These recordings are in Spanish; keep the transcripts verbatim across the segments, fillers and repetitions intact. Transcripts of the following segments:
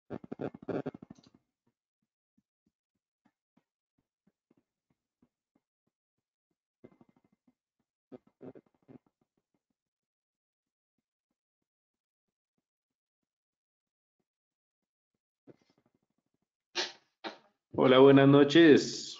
Hola, buenas noches.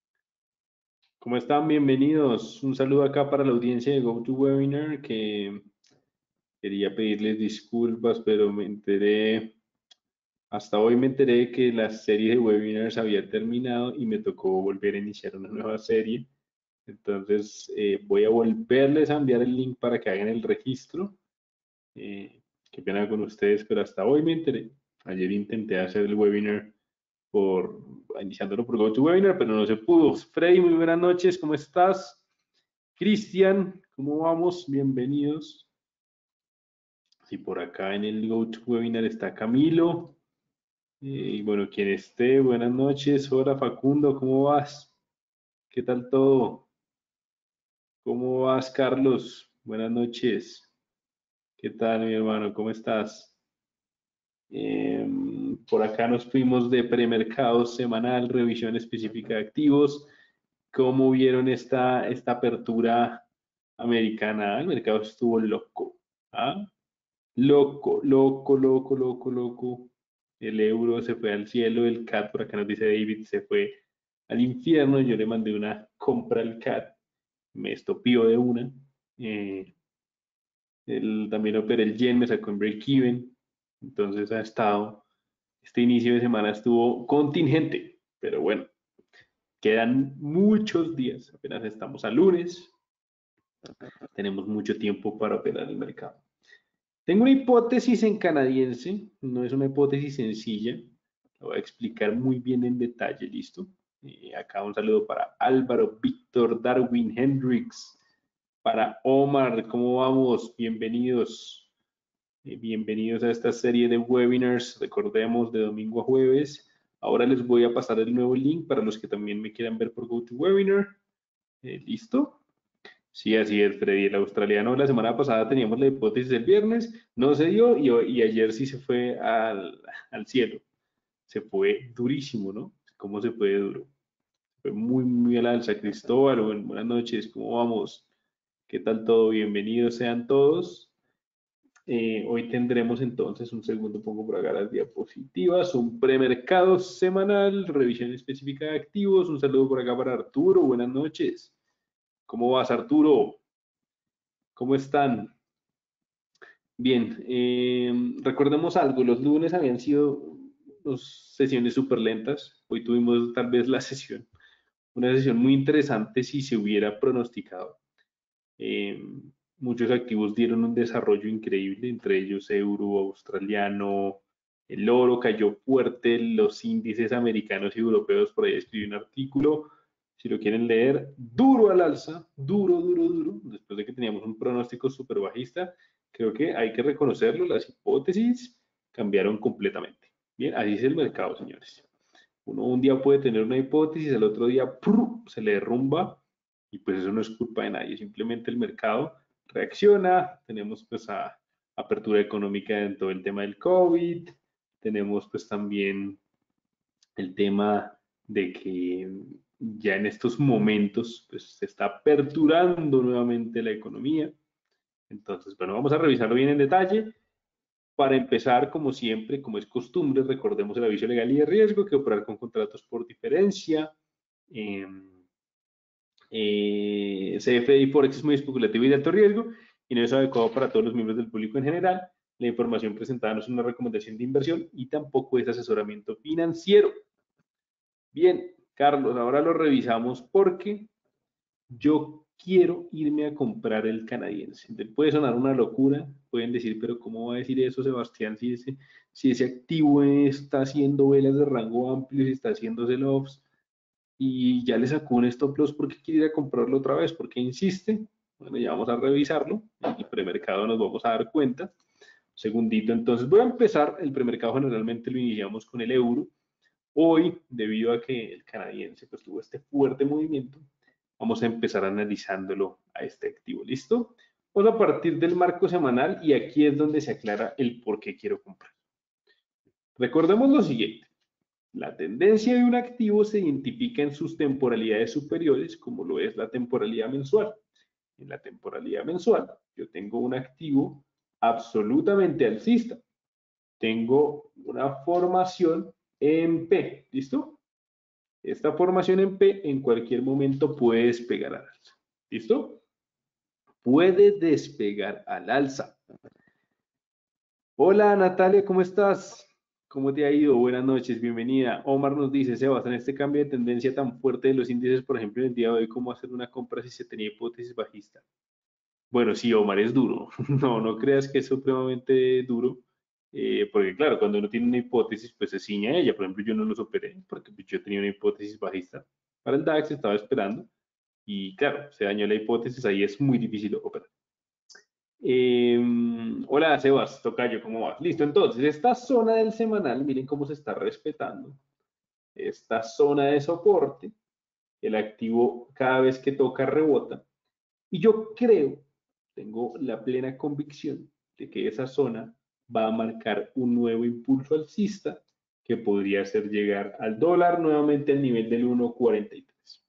¿Cómo están? Bienvenidos. Un saludo acá para la audiencia de GoToWebinar, que quería pedirles disculpas, pero me enteré, hasta hoy me enteré que la serie de webinars había terminado y me tocó volver a iniciar una nueva serie. Entonces, eh, voy a volverles a enviar el link para que hagan el registro. Eh, Qué pena con ustedes, pero hasta hoy me enteré. Ayer intenté hacer el webinar por iniciándolo por GoToWebinar, pero no se pudo. Freddy, muy buenas noches, ¿cómo estás? Cristian, ¿cómo vamos? Bienvenidos. Sí, por acá en el GoToWebinar está Camilo. Eh, y bueno, quien esté, buenas noches. Hola Facundo, ¿cómo vas? ¿Qué tal todo? ¿Cómo vas, Carlos? Buenas noches. ¿Qué tal, mi hermano? ¿Cómo estás? Eh, por acá nos fuimos de premercado semanal, revisión específica de activos. ¿Cómo vieron esta, esta apertura americana? El mercado estuvo loco. ¿Ah? Loco, loco, loco, loco, loco. El euro se fue al cielo, el C A T, por acá nos dice David, se fue al infierno. Yo le mandé una compra al C A T, me estopió de una. Eh, el, también operé el yen, me sacó en break-even. Entonces ha estado, este inicio de semana estuvo contingente, pero bueno, quedan muchos días, apenas estamos a lunes, tenemos mucho tiempo para operar el mercado. Tengo una hipótesis en canadiense, no es una hipótesis sencilla, lo voy a explicar muy bien en detalle, ¿listo? Y acá un saludo para Álvaro, Víctor, Darwin, Hendrix, para Omar, ¿cómo vamos? Bienvenidos, eh, bienvenidos a esta serie de webinars, recordemos, de domingo a jueves. Ahora les voy a pasar el nuevo link para los que también me quieran ver por GoToWebinar. Eh, ¿Listo? Sí, así es, Freddy. El australiano la semana pasada teníamos la hipótesis el viernes, no se dio y, y ayer sí se fue al, al cielo. Se fue durísimo, ¿no? ¿Cómo se fue duro? Fue muy, muy al alza. Cristóbal, bueno, buenas noches, ¿cómo vamos? ¿Qué tal todo? Bienvenidos sean todos. Eh, hoy tendremos entonces, un segundo, pongo por acá las diapositivas, un premercado semanal, revisión específica de activos. Un saludo por acá para Arturo, buenas noches. ¿Cómo vas, Arturo? ¿Cómo están? Bien, eh, recordemos algo, los lunes habían sido dos sesiones súper lentas, hoy tuvimos tal vez la sesión, una sesión muy interesante si se hubiera pronosticado. Eh, Muchos activos dieron un desarrollo increíble, entre ellos euro, australiano, el oro cayó fuerte, los índices americanos y europeos, por ahí escribí un artículo, si lo quieren leer, duro al alza, duro, duro, duro, después de que teníamos un pronóstico súper bajista, creo que hay que reconocerlo, las hipótesis cambiaron completamente. Bien, así es el mercado, señores. Uno un día puede tener una hipótesis, el otro día ¡prum! Se le derrumba y pues eso no es culpa de nadie, simplemente el mercado reacciona, tenemos pues a, apertura económica en todo el tema del COVID, tenemos pues también el tema de que ya en estos momentos pues se está aperturando nuevamente la economía. Entonces, bueno, vamos a revisarlo bien en detalle. Para empezar, como siempre, como es costumbre, recordemos el aviso legal y de riesgo, que operar con contratos por diferencia. Eh, eh, C F D y Forex es muy especulativo y de alto riesgo y no es adecuado para todos los miembros del público en general. La información presentada no es una recomendación de inversión y tampoco es asesoramiento financiero. Bien, Carlos, ahora lo revisamos porque yo quiero irme a comprar el canadiense. Puede sonar una locura, pueden decir, pero ¿cómo va a decir eso, Sebastián, si ese, si ese activo está haciendo velas de rango amplio, si está haciendo sell-offs y ya le sacó un stop loss, ¿por qué quiere ir a comprarlo otra vez? ¿Por qué insiste? Bueno, ya vamos a revisarlo. En el premercado nos vamos a dar cuenta. Segundito, entonces voy a empezar. El premercado generalmente lo iniciamos con el euro. Hoy, debido a que el canadiense pues, tuvo este fuerte movimiento, vamos a empezar analizándolo a este activo. ¿Listo? Vamos a partir del marco semanal y aquí es donde se aclara el por qué quiero comprar. Recordemos lo siguiente. La tendencia de un activo se identifica en sus temporalidades superiores, como lo es la temporalidad mensual. En la temporalidad mensual, yo tengo un activo absolutamente alcista. Tengo una formación en P, ¿listo? Esta formación en P en cualquier momento puede despegar al alza, ¿listo? Puede despegar al alza. Hola Natalia, ¿cómo estás? ¿Cómo te ha ido? Buenas noches, bienvenida. Omar nos dice, Sebas, en este cambio de tendencia tan fuerte de los índices, por ejemplo, en el día de hoy, ¿cómo hacer una compra si se tenía hipótesis bajista? Bueno, sí, Omar, es duro. No, no creas que es supremamente duro, eh, porque claro, cuando uno tiene una hipótesis, pues se ciña a ella. Por ejemplo, yo no lo superé porque pues, yo tenía una hipótesis bajista para el DAX, estaba esperando y claro, se dañó la hipótesis, ahí es muy difícil operar. Eh, hola, Sebas, tocayo, ¿cómo vas? Listo, entonces, esta zona del semanal, miren cómo se está respetando. Esta zona de soporte, el activo cada vez que toca rebota. Y yo creo, tengo la plena convicción de que esa zona va a marcar un nuevo impulso alcista que podría hacer llegar al dólar nuevamente al nivel del uno cuarenta y tres.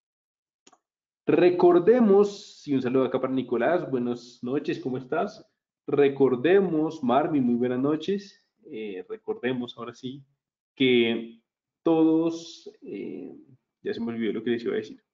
Recordemos, y un saludo acá para Nicolás, buenas noches, ¿cómo estás? Recordemos, Marvin, muy buenas noches. Eh, recordemos ahora sí que todos, eh, ya se me olvidó lo que les iba a decir.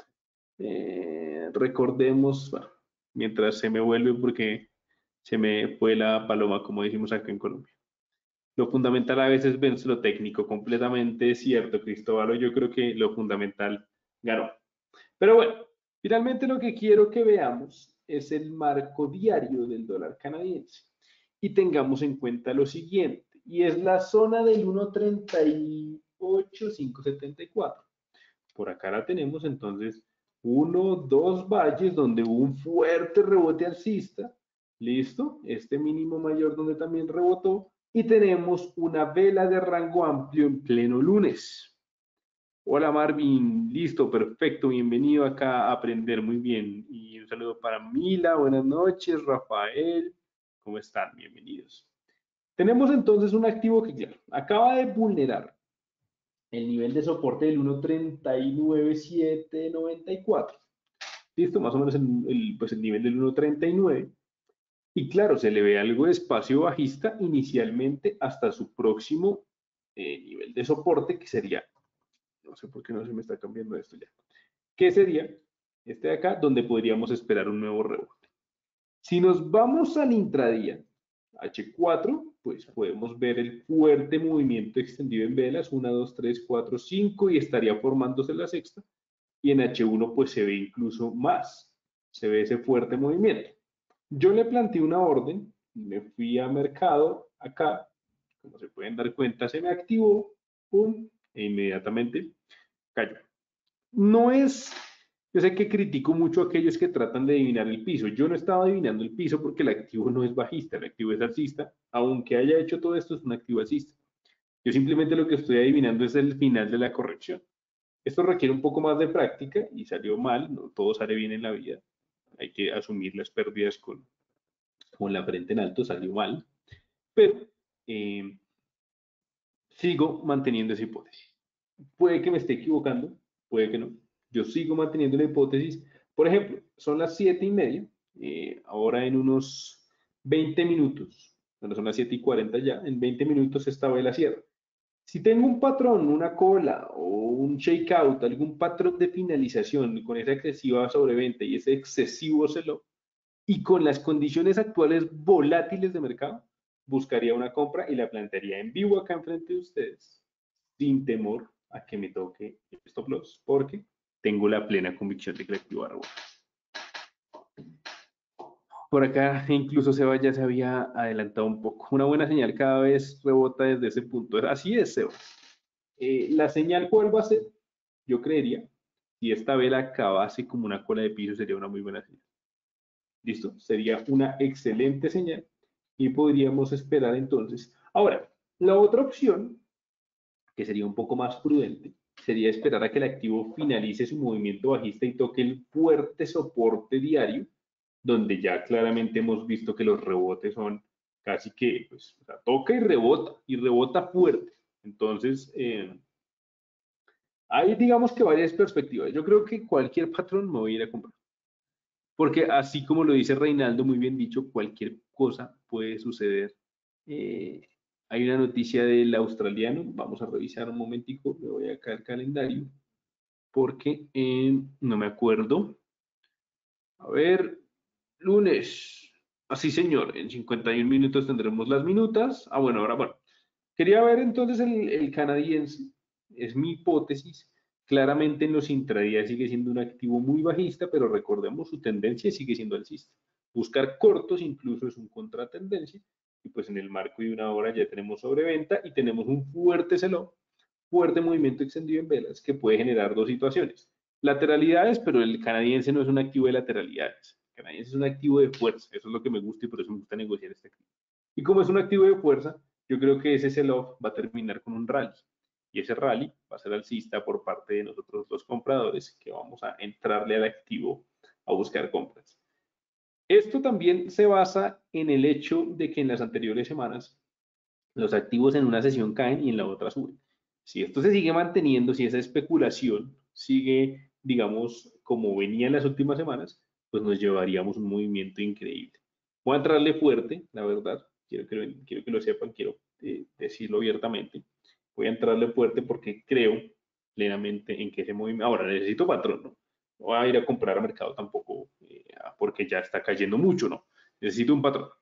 Eh, recordemos, bueno, mientras se me vuelve porque se me fue la paloma, como decimos acá en Colombia. Lo fundamental a veces vence lo técnico, completamente cierto, Cristóbal. Yo creo que lo fundamental ganó. Pero bueno, finalmente lo que quiero que veamos es el marco diario del dólar canadiense y tengamos en cuenta lo siguiente, y es la zona del uno treinta y ocho mil quinientos setenta y cuatro. Por acá la tenemos entonces uno, dos valles donde hubo un fuerte rebote alcista, listo, este mínimo mayor donde también rebotó y tenemos una vela de rango amplio en pleno lunes. Hola Marvin, listo, perfecto, bienvenido acá a aprender muy bien. Y un saludo para Mila, buenas noches, Rafael, ¿cómo están? Bienvenidos. Tenemos entonces un activo que, claro, acaba de vulnerar el nivel de soporte del uno treinta y nueve mil setecientos noventa y cuatro. Listo, más o menos el, el, pues el nivel del uno treinta y nueve. Y claro, se le ve algo de espacio bajista inicialmente hasta su próximo eh, nivel de soporte, que sería, no sé por qué no se me está cambiando esto ya, que sería este de acá, donde podríamos esperar un nuevo rebote. Si nos vamos al intradía, H cuatro, pues podemos ver el fuerte movimiento extendido en velas, uno, dos, tres, cuatro, cinco, y estaría formándose la sexta. Y en H uno pues se ve incluso más, se ve ese fuerte movimiento. Yo le planteé una orden, me fui a mercado, acá, como se pueden dar cuenta, se me activó, pum, e inmediatamente cayó. No es, yo sé que critico mucho a aquellos que tratan de adivinar el piso. Yo no estaba adivinando el piso porque el activo no es bajista, el activo es alcista. Aunque haya hecho todo esto, es un activo alcista. Yo simplemente lo que estoy adivinando es el final de la corrección. Esto requiere un poco más de práctica y salió mal, no todo sale bien en la vida. Hay que asumir las pérdidas con, con la frente en alto, salió mal. Pero eh, sigo manteniendo esa hipótesis. Puede que me esté equivocando, puede que no. Yo sigo manteniendo la hipótesis. Por ejemplo, son las siete y media, eh, ahora en unos veinte minutos, bueno, son las siete y cuarenta ya, en veinte minutos esta vela cierra. Si tengo un patrón, una cola o un shakeout, algún patrón de finalización con esa excesiva sobreventa y ese excesivo celo, y con las condiciones actuales volátiles de mercado, buscaría una compra y la plantearía en vivo acá enfrente de ustedes, sin temor a que me toque el stop loss, porque tengo la plena convicción de que el activo va a rebotar. Por acá incluso Seba ya se había adelantado un poco. Una buena señal cada vez rebota desde ese punto. Así es, Seba. Eh, la señal, ¿cuál va a ser? Yo creería, si esta vela acabase como una cola de piso, sería una muy buena señal. ¿Listo? Sería una excelente señal y podríamos esperar entonces. Ahora, la otra opción, que sería un poco más prudente, sería esperar a que el activo finalice su movimiento bajista y toque el fuerte soporte diario, donde ya claramente hemos visto que los rebotes son casi que pues, o sea, toca y rebota, y rebota fuerte. Entonces, eh, hay digamos que varias perspectivas. Yo creo que cualquier patrón me voy a ir a comprar. Porque así como lo dice Reinaldo, muy bien dicho, cualquier cosa puede suceder. Eh, hay una noticia del australiano, vamos a revisar un momentico, me voy acá al calendario, porque eh, no me acuerdo. A ver, lunes. Así, señor, en cincuenta y un minutos tendremos las minutas. Ah, bueno, ahora, bueno. Quería ver entonces el, el canadiense, es mi hipótesis. Claramente en los intradías sigue siendo un activo muy bajista, pero recordemos su tendencia sigue siendo alcista. Buscar cortos incluso es un contratendencia, y pues en el marco de una hora ya tenemos sobreventa y tenemos un fuerte sell-off, fuerte movimiento extendido en velas que puede generar dos situaciones. Lateralidades, pero el canadiense no es un activo de lateralidades. El canadiense es un activo de fuerza, eso es lo que me gusta y por eso me gusta negociar este activo. Y como es un activo de fuerza, yo creo que ese sell-off va a terminar con un rally. Y ese rally va a ser alcista por parte de nosotros los compradores que vamos a entrarle al activo a buscar compras. Esto también se basa en el hecho de que en las anteriores semanas los activos en una sesión caen y en la otra suben. Si esto se sigue manteniendo, si esa especulación sigue, digamos, como venía en las últimas semanas, pues nos llevaríamos un movimiento increíble. Voy a entrarle fuerte, la verdad, quiero que lo, quiero que lo sepan, quiero eh, decirlo abiertamente. Voy a entrarle fuerte porque creo plenamente en que ese movimiento, ahora necesito patrón, ¿no? No voy a ir a comprar a mercado tampoco eh, porque ya está cayendo mucho, ¿no? Necesito un patrón.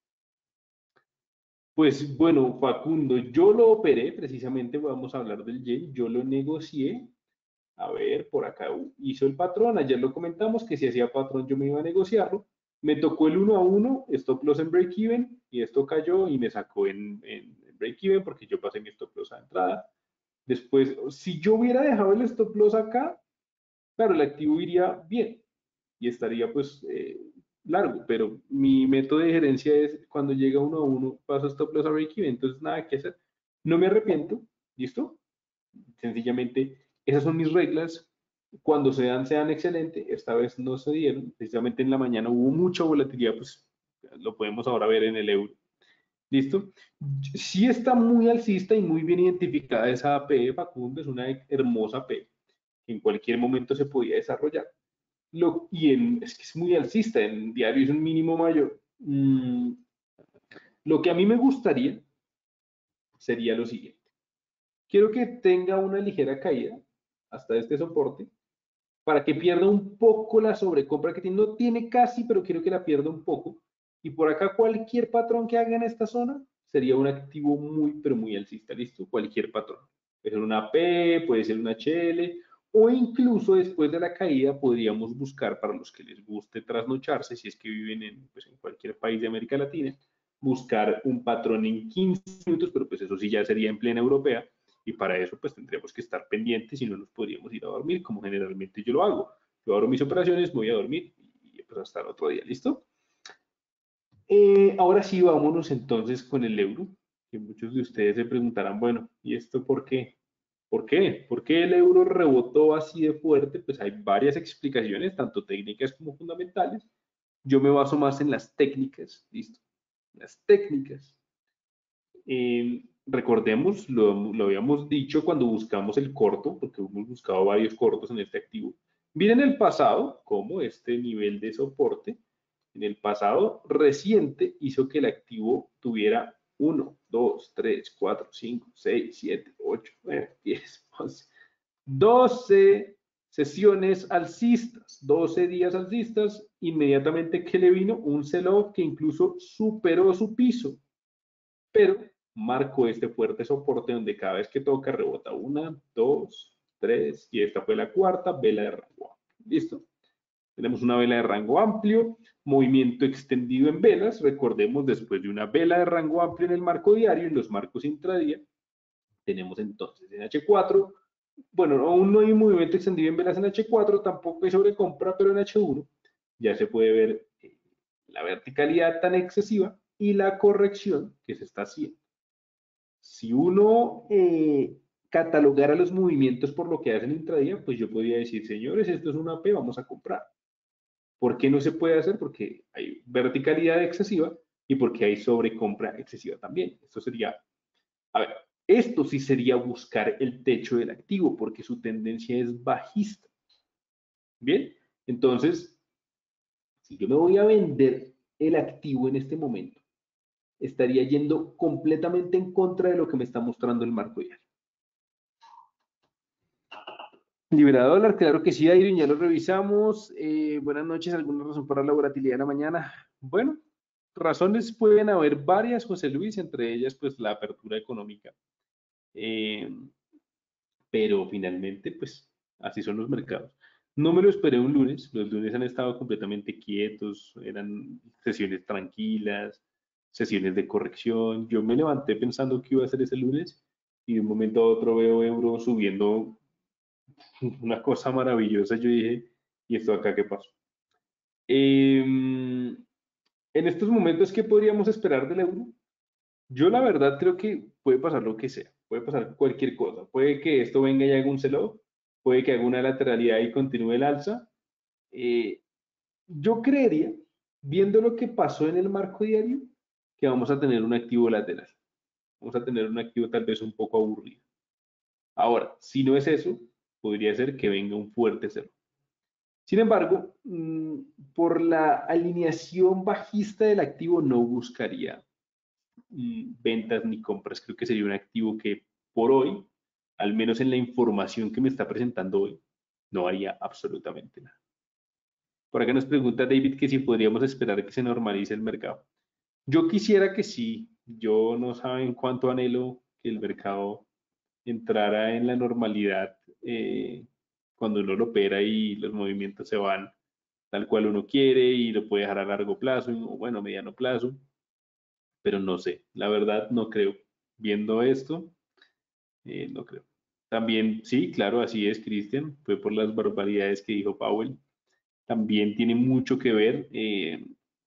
Pues bueno, Facundo, yo lo operé, precisamente vamos a hablar del yen, yo lo negocié, a ver, por acá hizo el patrón, ayer lo comentamos que si hacía patrón yo me iba a negociarlo, me tocó el uno a uno, stop loss en break even, y esto cayó y me sacó en, en break even porque yo pasé mi stop loss a entrada. Después, si yo hubiera dejado el stop loss acá, claro, el activo iría bien y estaría pues eh, largo, pero mi método de gerencia es cuando llega uno a uno, paso stop loss a break even, entonces nada que hacer. No me arrepiento, ¿listo? Sencillamente, esas son mis reglas. Cuando se dan, sean excelentes. Esta vez no se dieron. Precisamente en la mañana hubo mucha volatilidad, pues lo podemos ahora ver en el euro. ¿Listo? Sí está muy alcista y muy bien identificada esa A P, Facundo, es una hermosa P que en cualquier momento se podía desarrollar. Lo, y en, es que es muy alcista, en diario es un mínimo mayor. Mm, lo que a mí me gustaría sería lo siguiente. Quiero que tenga una ligera caída hasta este soporte para que pierda un poco la sobrecompra que tiene. No tiene casi, pero quiero que la pierda un poco. Y por acá cualquier patrón que haga en esta zona sería un activo muy, pero muy alcista. ¿Listo? Cualquier patrón. Puede ser una P, puede ser una H L, o incluso después de la caída podríamos buscar, para los que les guste trasnocharse, si es que viven en, pues, en cualquier país de América Latina, buscar un patrón en quince minutos, pero pues eso sí ya sería en plena europea, y para eso pues tendríamos que estar pendientes y no nos podríamos ir a dormir como generalmente yo lo hago. Yo abro mis operaciones, voy a dormir y pues hasta el otro día, ¿listo? Eh, ahora sí, vámonos entonces con el euro, que muchos de ustedes se preguntarán, bueno, ¿y esto por qué? ¿Por qué? ¿Por qué el euro rebotó así de fuerte? Pues hay varias explicaciones, tanto técnicas como fundamentales. Yo me baso más en las técnicas, ¿listo? Las técnicas. Eh, recordemos, lo, lo, habíamos dicho cuando buscamos el corto, porque hemos buscado varios cortos en este activo. Miren el pasado, como este nivel de soporte en el pasado reciente hizo que el activo tuviera uno, dos, tres, cuatro, cinco, seis, siete, ocho, nueve, diez, once, doce sesiones alcistas, doce días alcistas, inmediatamente que le vino un sell-off que incluso superó su piso, pero marcó este fuerte soporte donde cada vez que toca rebota una, dos, tres, y esta fue la cuarta vela de rango. ¿Listo? Tenemos una vela de rango amplio, movimiento extendido en velas. Recordemos, después de una vela de rango amplio en el marco diario, en los marcos intradía, tenemos entonces en H cuatro, bueno, aún no hay un movimiento extendido en velas en H cuatro, tampoco hay sobrecompra, pero en H uno ya se puede ver la verticalidad tan excesiva y la corrección que se está haciendo. Si uno eh, catalogara los movimientos por lo que hacen intradía, pues yo podría decir, señores, esto es una P, vamos a comprar. ¿Por qué no se puede hacer? Porque hay verticalidad excesiva y porque hay sobrecompra excesiva también. Esto sería, a ver, esto sí sería buscar el techo del activo porque su tendencia es bajista. Bien, entonces, si yo me voy a vender el activo en este momento, estaría yendo completamente en contra de lo que me está mostrando el marco diario. Libra dólar, claro que sí, Iron, ya lo revisamos. Eh, buenas noches, ¿alguna razón para la volatilidad de la mañana? Bueno, razones pueden haber varias, José Luis, entre ellas pues la apertura económica. Eh, pero finalmente pues así son los mercados. No me lo esperé un lunes, los lunes han estado completamente quietos, eran sesiones tranquilas, sesiones de corrección. Yo me levanté pensando que iba a ser ese lunes y de un momento a otro veo euro subiendo una cosa maravillosa. Yo dije, ¿y esto acá qué pasó? Eh, en estos momentos, ¿qué podríamos esperar del euro? Yo la verdad creo que puede pasar lo que sea, puede pasar cualquier cosa. Puede que esto venga y haga un sell-off, puede que haga una lateralidad y continúe el alza. Eh, yo creería, viendo lo que pasó en el marco diario, que vamos a tener un activo lateral. Vamos a tener un activo tal vez un poco aburrido. Ahora, si no es eso, podría ser que venga un fuerte cero. Sin embargo, mm, por la alineación bajista del activo no buscaría mm, ventas ni compras. Creo que sería un activo que por hoy, al menos en la información que me está presentando hoy, no haría absolutamente nada. Por acá nos pregunta David que si podríamos esperar que se normalice el mercado. Yo quisiera que sí. Yo no saben cuánto anhelo que el mercado entrara en la normalidad eh, cuando uno lo opera y los movimientos se van tal cual uno quiere y lo puede dejar a largo plazo o bueno, a mediano plazo, pero no sé, la verdad no creo. Viendo esto, eh, no creo. También, sí, claro, así es, Cristian, fue por las barbaridades que dijo Powell. También tiene mucho que ver. Eh,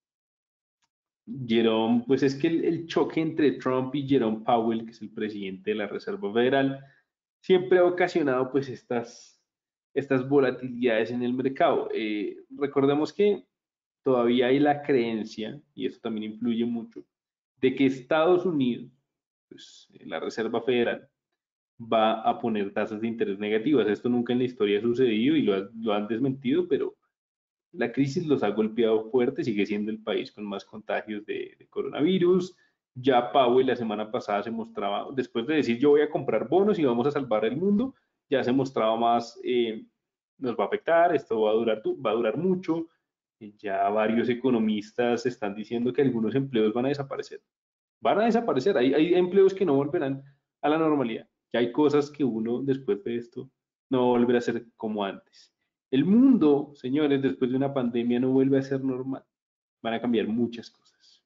Jerome, pues es que el, el choque entre Trump y Jerome Powell, que es el presidente de la Reserva Federal, siempre ha ocasionado pues estas, estas volatilidades en el mercado. Eh, recordemos que todavía hay la creencia, y eso también influye mucho, de que Estados Unidos, pues la Reserva Federal, va a poner tasas de interés negativas. Esto nunca en la historia ha sucedido y lo, ha, lo han desmentido, pero la crisis los ha golpeado fuerte, sigue siendo el país con más contagios de, de coronavirus. Ya Powell la semana pasada se mostraba, después de decir yo voy a comprar bonos y vamos a salvar el mundo, ya se mostraba más, eh, nos va a afectar, esto va a durar, va a durar mucho. Ya varios economistas están diciendo que algunos empleos van a desaparecer. Van a desaparecer, hay, hay empleos que no volverán a la normalidad. Ya hay cosas que uno después de esto no volverá a ser como antes. El mundo, señores, después de una pandemia no vuelve a ser normal. Van a cambiar muchas cosas.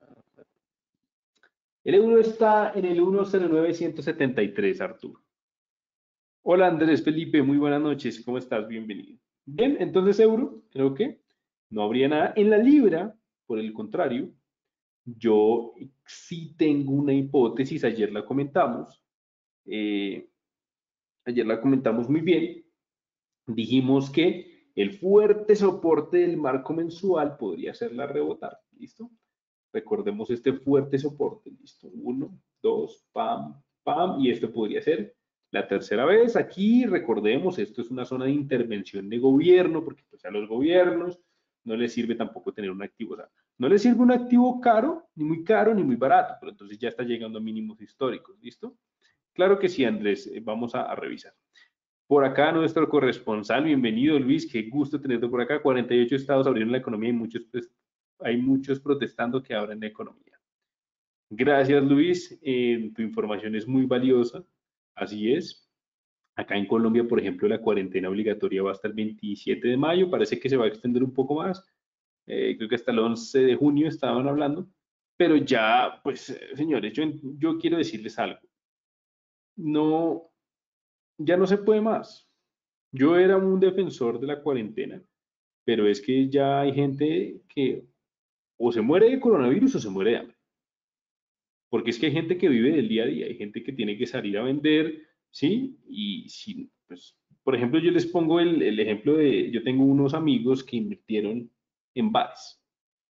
El euro está en el uno cero nueve ciento setenta y tres, Arturo. Hola Andrés Felipe, muy buenas noches. ¿Cómo estás? Bienvenido. Bien, entonces euro, creo que no habría nada. En la libra, por el contrario, yo sí tengo una hipótesis, ayer la comentamos. Eh, ayer la comentamos muy bien. Dijimos que el fuerte soporte del marco mensual podría ser la rebotar. ¿Listo? Recordemos este fuerte soporte. ¿Listo? Uno, dos, pam, pam. Y esto podría ser la tercera vez. Aquí recordemos, esto es una zona de intervención de gobierno, porque pues, a los gobiernos no les sirve tampoco tener un activo. O sea, no les sirve un activo caro, ni muy caro, ni muy barato, pero entonces ya está llegando a mínimos históricos. ¿Listo? Claro que sí, Andrés. Vamos a, a revisar. Por acá nuestro corresponsal, bienvenido Luis, qué gusto tenerte por acá. cuarenta y ocho estados abrieron la economía y muchos, pues, hay muchos protestando que abran la economía. Gracias Luis, eh, tu información es muy valiosa, así es. Acá en Colombia, por ejemplo, la cuarentena obligatoria va hasta el veintisiete de mayo, parece que se va a extender un poco más, eh, creo que hasta el once de junio estaban hablando, pero ya, pues, eh, señores, yo, yo quiero decirles algo, no, ya no se puede más. Yo era un defensor de la cuarentena, pero es que ya hay gente que o se muere de coronavirus o se muere de hambre. Porque es que hay gente que vive del día a día, hay gente que tiene que salir a vender, ¿sí? Y si, pues, por ejemplo, yo les pongo el, el ejemplo de, yo tengo unos amigos que invirtieron en bares.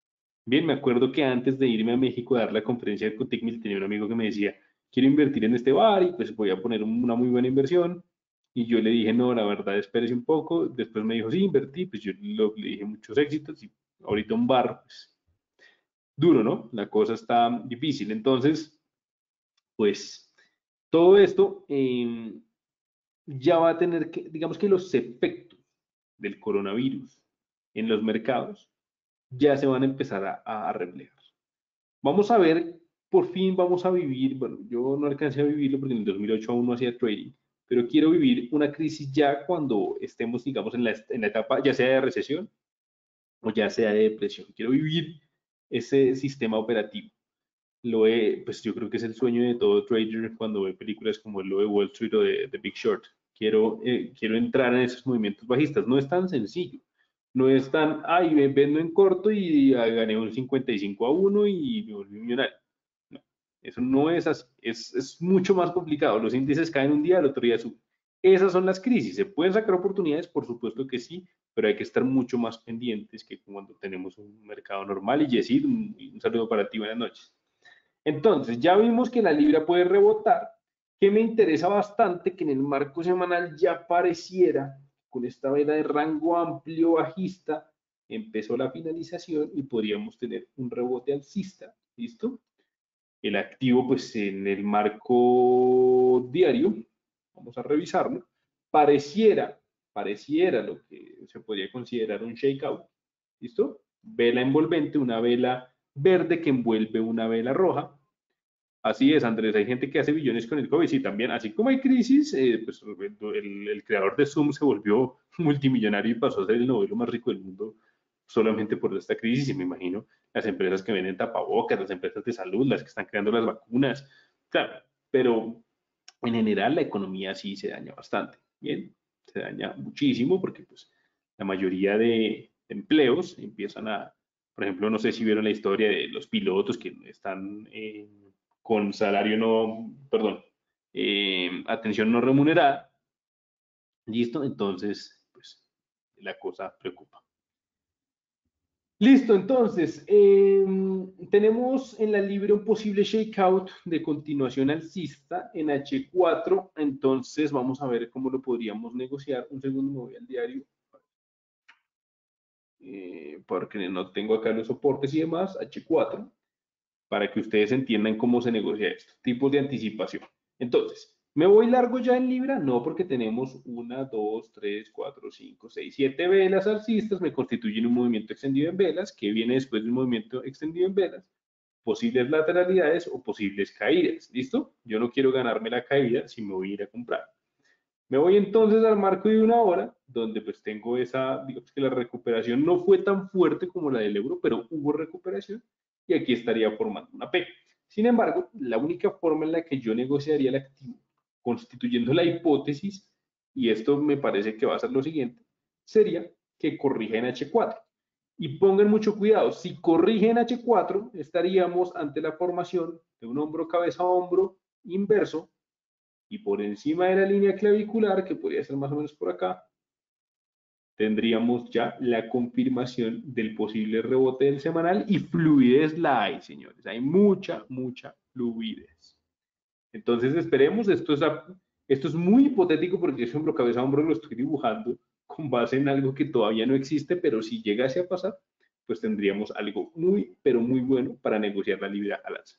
Bien, me acuerdo que antes de irme a México a dar la conferencia de Cotecmil tenía un amigo que me decía, quiero invertir en este bar y pues voy a poner una muy buena inversión. Y yo le dije, no, la verdad, espérese un poco. Después me dijo, sí, invertí. Pues yo lo- le dije muchos éxitos y ahorita un bar, pues duro, ¿no? La cosa está difícil. Entonces, pues todo esto eh, ya va a tener que, digamos que los efectos del coronavirus en los mercados ya se van a empezar a, a reflejar. Vamos a ver, por fin vamos a vivir, bueno, yo no alcancé a vivirlo porque en el dos mil ocho aún no hacía trading, pero quiero vivir una crisis ya cuando estemos, digamos, en la, en la etapa ya sea de recesión o ya sea de depresión. Quiero vivir ese sistema operativo. Lo he, pues yo creo que es el sueño de todo trader cuando ve películas como lo de Wall Street o de, de Big Short. Quiero, eh, quiero entrar en esos movimientos bajistas. No es tan sencillo. No es tan, ay, me vendo en corto y ah, gané un cincuenta y cinco a uno y me volví millonario. No, eso no es así. Es, es mucho más complicado. Los índices caen un día, el otro día suben. Esas son las crisis. ¿Se pueden sacar oportunidades? Por supuesto que sí, pero hay que estar mucho más pendientes que cuando tenemos un mercado normal. Y Yesid, un, un saludo para ti, buenas noches. Entonces, ya vimos que la libra puede rebotar, que me interesa bastante que en el marco semanal ya pareciera, con esta vela de rango amplio bajista, empezó la finalización y podríamos tener un rebote alcista, ¿listo? El activo, pues en el marco diario, vamos a revisarlo, pareciera, pareciera lo que se podría considerar un shakeout, ¿listo? Vela envolvente, una vela verde que envuelve una vela roja. Así es, Andrés, hay gente que hace billones con el COVID, sí, también, así como hay crisis, eh, pues el, el, creador de Zoom se volvió multimillonario y pasó a ser el novelo más rico del mundo solamente por esta crisis, y me imagino las empresas que venden tapabocas, las empresas de salud, las que están creando las vacunas, claro, pero en general la economía sí se daña bastante, bien, se daña muchísimo porque pues la mayoría de empleos empiezan a, por ejemplo, no sé si vieron la historia de los pilotos que están eh, con salario no, perdón, eh, atención no remunerada, listo, entonces pues la cosa preocupa. Listo, entonces, eh, tenemos en la libra un posible shakeout de continuación alcista en H cuatro, entonces vamos a ver cómo lo podríamos negociar. Un segundo me voy al diario, eh, porque no tengo acá los soportes y demás, H cuatro, para que ustedes entiendan cómo se negocia esto, tipos de anticipación. Entonces, ¿me voy largo ya en libra? No, porque tenemos una, dos, tres, cuatro, cinco, seis, siete velas alcistas, me constituyen un movimiento extendido en velas, que viene después de un movimiento extendido en velas, posibles lateralidades o posibles caídas, ¿listo? Yo no quiero ganarme la caída si me voy a ir a comprar. Me voy entonces al marco de una hora, donde pues tengo esa, digamos que la recuperación no fue tan fuerte como la del euro, pero hubo recuperación y aquí estaría formando una P. Sin embargo, la única forma en la que yo negociaría el activo, constituyendo la hipótesis, y esto me parece que va a ser lo siguiente, sería que corrija en H cuatro. Y pongan mucho cuidado, si corrige en H cuatro, estaríamos ante la formación de un hombro cabeza a hombro inverso y por encima de la línea clavicular, que podría ser más o menos por acá, tendríamos ya la confirmación del posible rebote del semanal y fluidez la hay, señores. Hay mucha, mucha fluidez. Entonces esperemos, esto es, esto es muy hipotético porque ese hombro cabeza a hombro lo estoy dibujando con base en algo que todavía no existe, pero si llegase a pasar, pues tendríamos algo muy, pero muy bueno para negociar la libra al alza.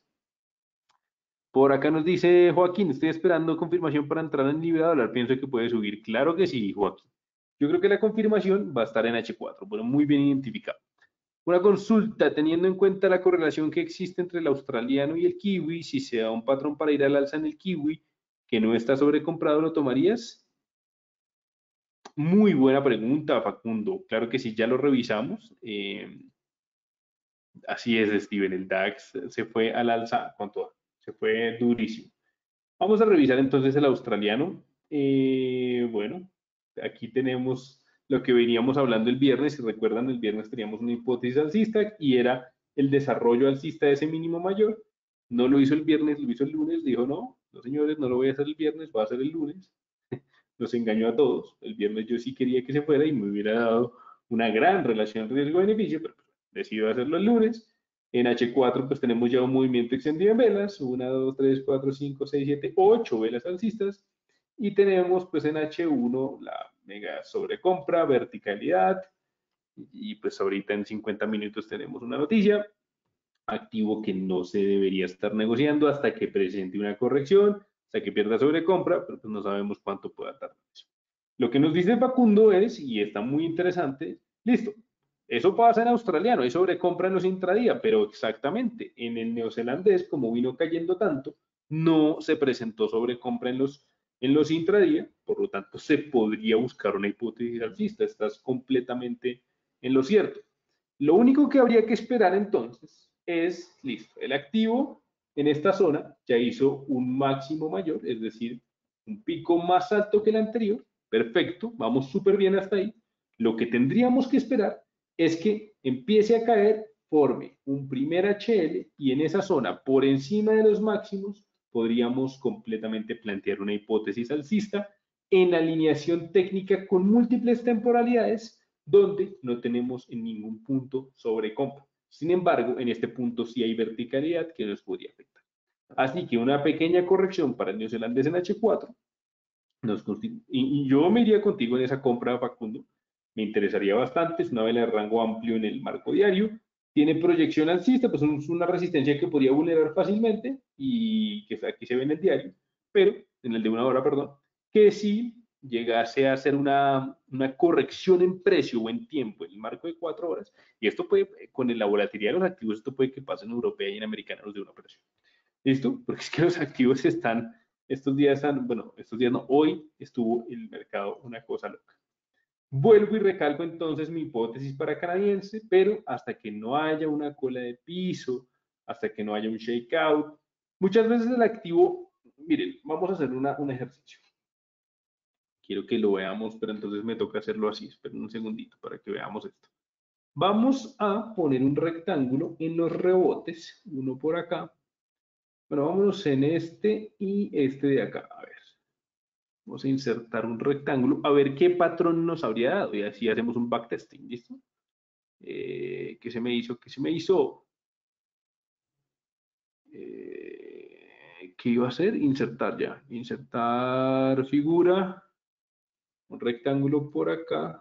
Por acá nos dice Joaquín, estoy esperando confirmación para entrar en libra dólar. Pienso que puede subir. Claro que sí, Joaquín. Yo creo que la confirmación va a estar en H cuatro, bueno, muy bien identificado. Una consulta, teniendo en cuenta la correlación que existe entre el australiano y el kiwi, si se da un patrón para ir al alza en el kiwi que no está sobrecomprado, ¿lo tomarías? Muy buena pregunta, Facundo. Claro que sí, ya lo revisamos. Eh, así es, Steven, el DAX se fue al alza con todo, se fue durísimo. Vamos a revisar entonces el australiano. Eh, bueno, aquí tenemos lo que veníamos hablando el viernes. Si recuerdan, el viernes teníamos una hipótesis alcista y era el desarrollo alcista de ese mínimo mayor. No lo hizo el viernes, lo hizo el lunes. Dijo, no, no señores, no lo voy a hacer el viernes, va a hacer el lunes. Nos engañó a todos. El viernes yo sí quería que se fuera y me hubiera dado una gran relación riesgo-beneficio, pero decidió hacerlo el lunes. En H cuatro pues tenemos ya un movimiento extendido en velas, una, dos, tres, cuatro, cinco, seis, siete, ocho velas alcistas, y tenemos pues en H uno la mega sobrecompra, verticalidad, y pues ahorita en cincuenta minutos tenemos una noticia, activo que no se debería estar negociando hasta que presente una corrección, hasta que pierda sobrecompra, pero pues no sabemos cuánto pueda tardar eso. Lo que nos dice Facundo es, y está muy interesante, listo, eso pasa en australiano, hay sobrecompra en los intradía, pero exactamente, en el neozelandés, como vino cayendo tanto, no se presentó sobrecompra en los, en los intradía, por lo tanto se podría buscar una hipótesis alcista, estás completamente en lo cierto. Lo único que habría que esperar entonces es, listo, el activo en esta zona ya hizo un máximo mayor, es decir, un pico más alto que el anterior, perfecto, vamos súper bien hasta ahí. Lo que tendríamos que esperar es que empiece a caer, forme un primer H L y en esa zona, por encima de los máximos, podríamos completamente plantear una hipótesis alcista en alineación técnica con múltiples temporalidades donde no tenemos en ningún punto sobrecompra. Sin embargo, en este punto sí hay verticalidad que nos podría afectar. Así que una pequeña corrección para el neozelandés en H cuatro nos y, y yo me iría contigo en esa compra, Facundo. Me interesaría bastante, es una vela de rango amplio en el marco diario, tiene proyección alcista, pues es una resistencia que podría vulnerar fácilmente y que aquí se ve en el diario, pero en el de una hora, perdón, que si llegase a hacer una, una corrección en precio o en tiempo en el marco de cuatro horas, y esto puede, con la volatilidad de los activos, esto puede que pase en europea y en americanos de una operación. ¿Listo? Porque es que los activos están, estos días, han, bueno, estos días no, hoy estuvo el mercado una cosa loca. Vuelvo y recalco entonces mi hipótesis para canadiense, pero hasta que no haya una cola de piso, hasta que no haya un shakeout, muchas veces el activo, miren, vamos a hacer una, un ejercicio. Quiero que lo veamos, pero entonces me toca hacerlo así. Esperen un segundito para que veamos esto. Vamos a poner un rectángulo en los rebotes, uno por acá. Bueno, vámonos en este y este de acá. A ver, vamos a insertar un rectángulo, a ver qué patrón nos habría dado. Y así hacemos un backtesting, ¿listo? Eh, ¿Qué se me hizo? ¿Qué se me hizo? Eh, ¿Qué iba a hacer? Insertar ya. Insertar figura. Un rectángulo por acá.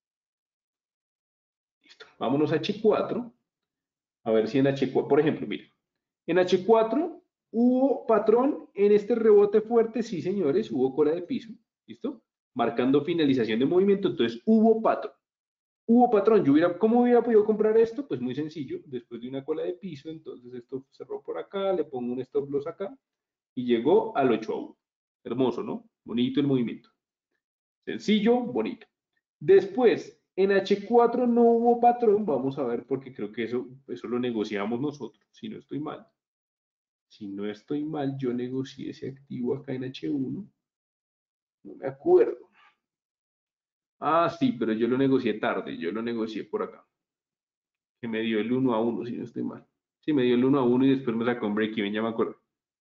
Listo. Vámonos a H cuatro. A ver si en H cuatro, por ejemplo, mire. En H cuatro hubo patrón en este rebote fuerte, sí señores, hubo cola de piso, ¿listo? Marcando finalización de movimiento, entonces hubo patrón. Hubo patrón, yo hubiera, ¿cómo hubiera podido comprar esto? Pues muy sencillo, después de una cola de piso, entonces esto cerró por acá, le pongo un stop loss acá y llegó al ocho a uno. Hermoso, ¿no? Bonito el movimiento. Sencillo, bonito. Después, en H cuatro no hubo patrón, vamos a ver porque creo que eso, eso lo negociamos nosotros, si no estoy mal. Si no estoy mal, yo negocié ese activo acá en H uno. No me acuerdo. Ah, sí, pero yo lo negocié tarde, yo lo negocié por acá. Que me dio el uno a uno, si no estoy mal. Sí, me dio el uno a uno y después me sacó un break-even, ya me acuerdo.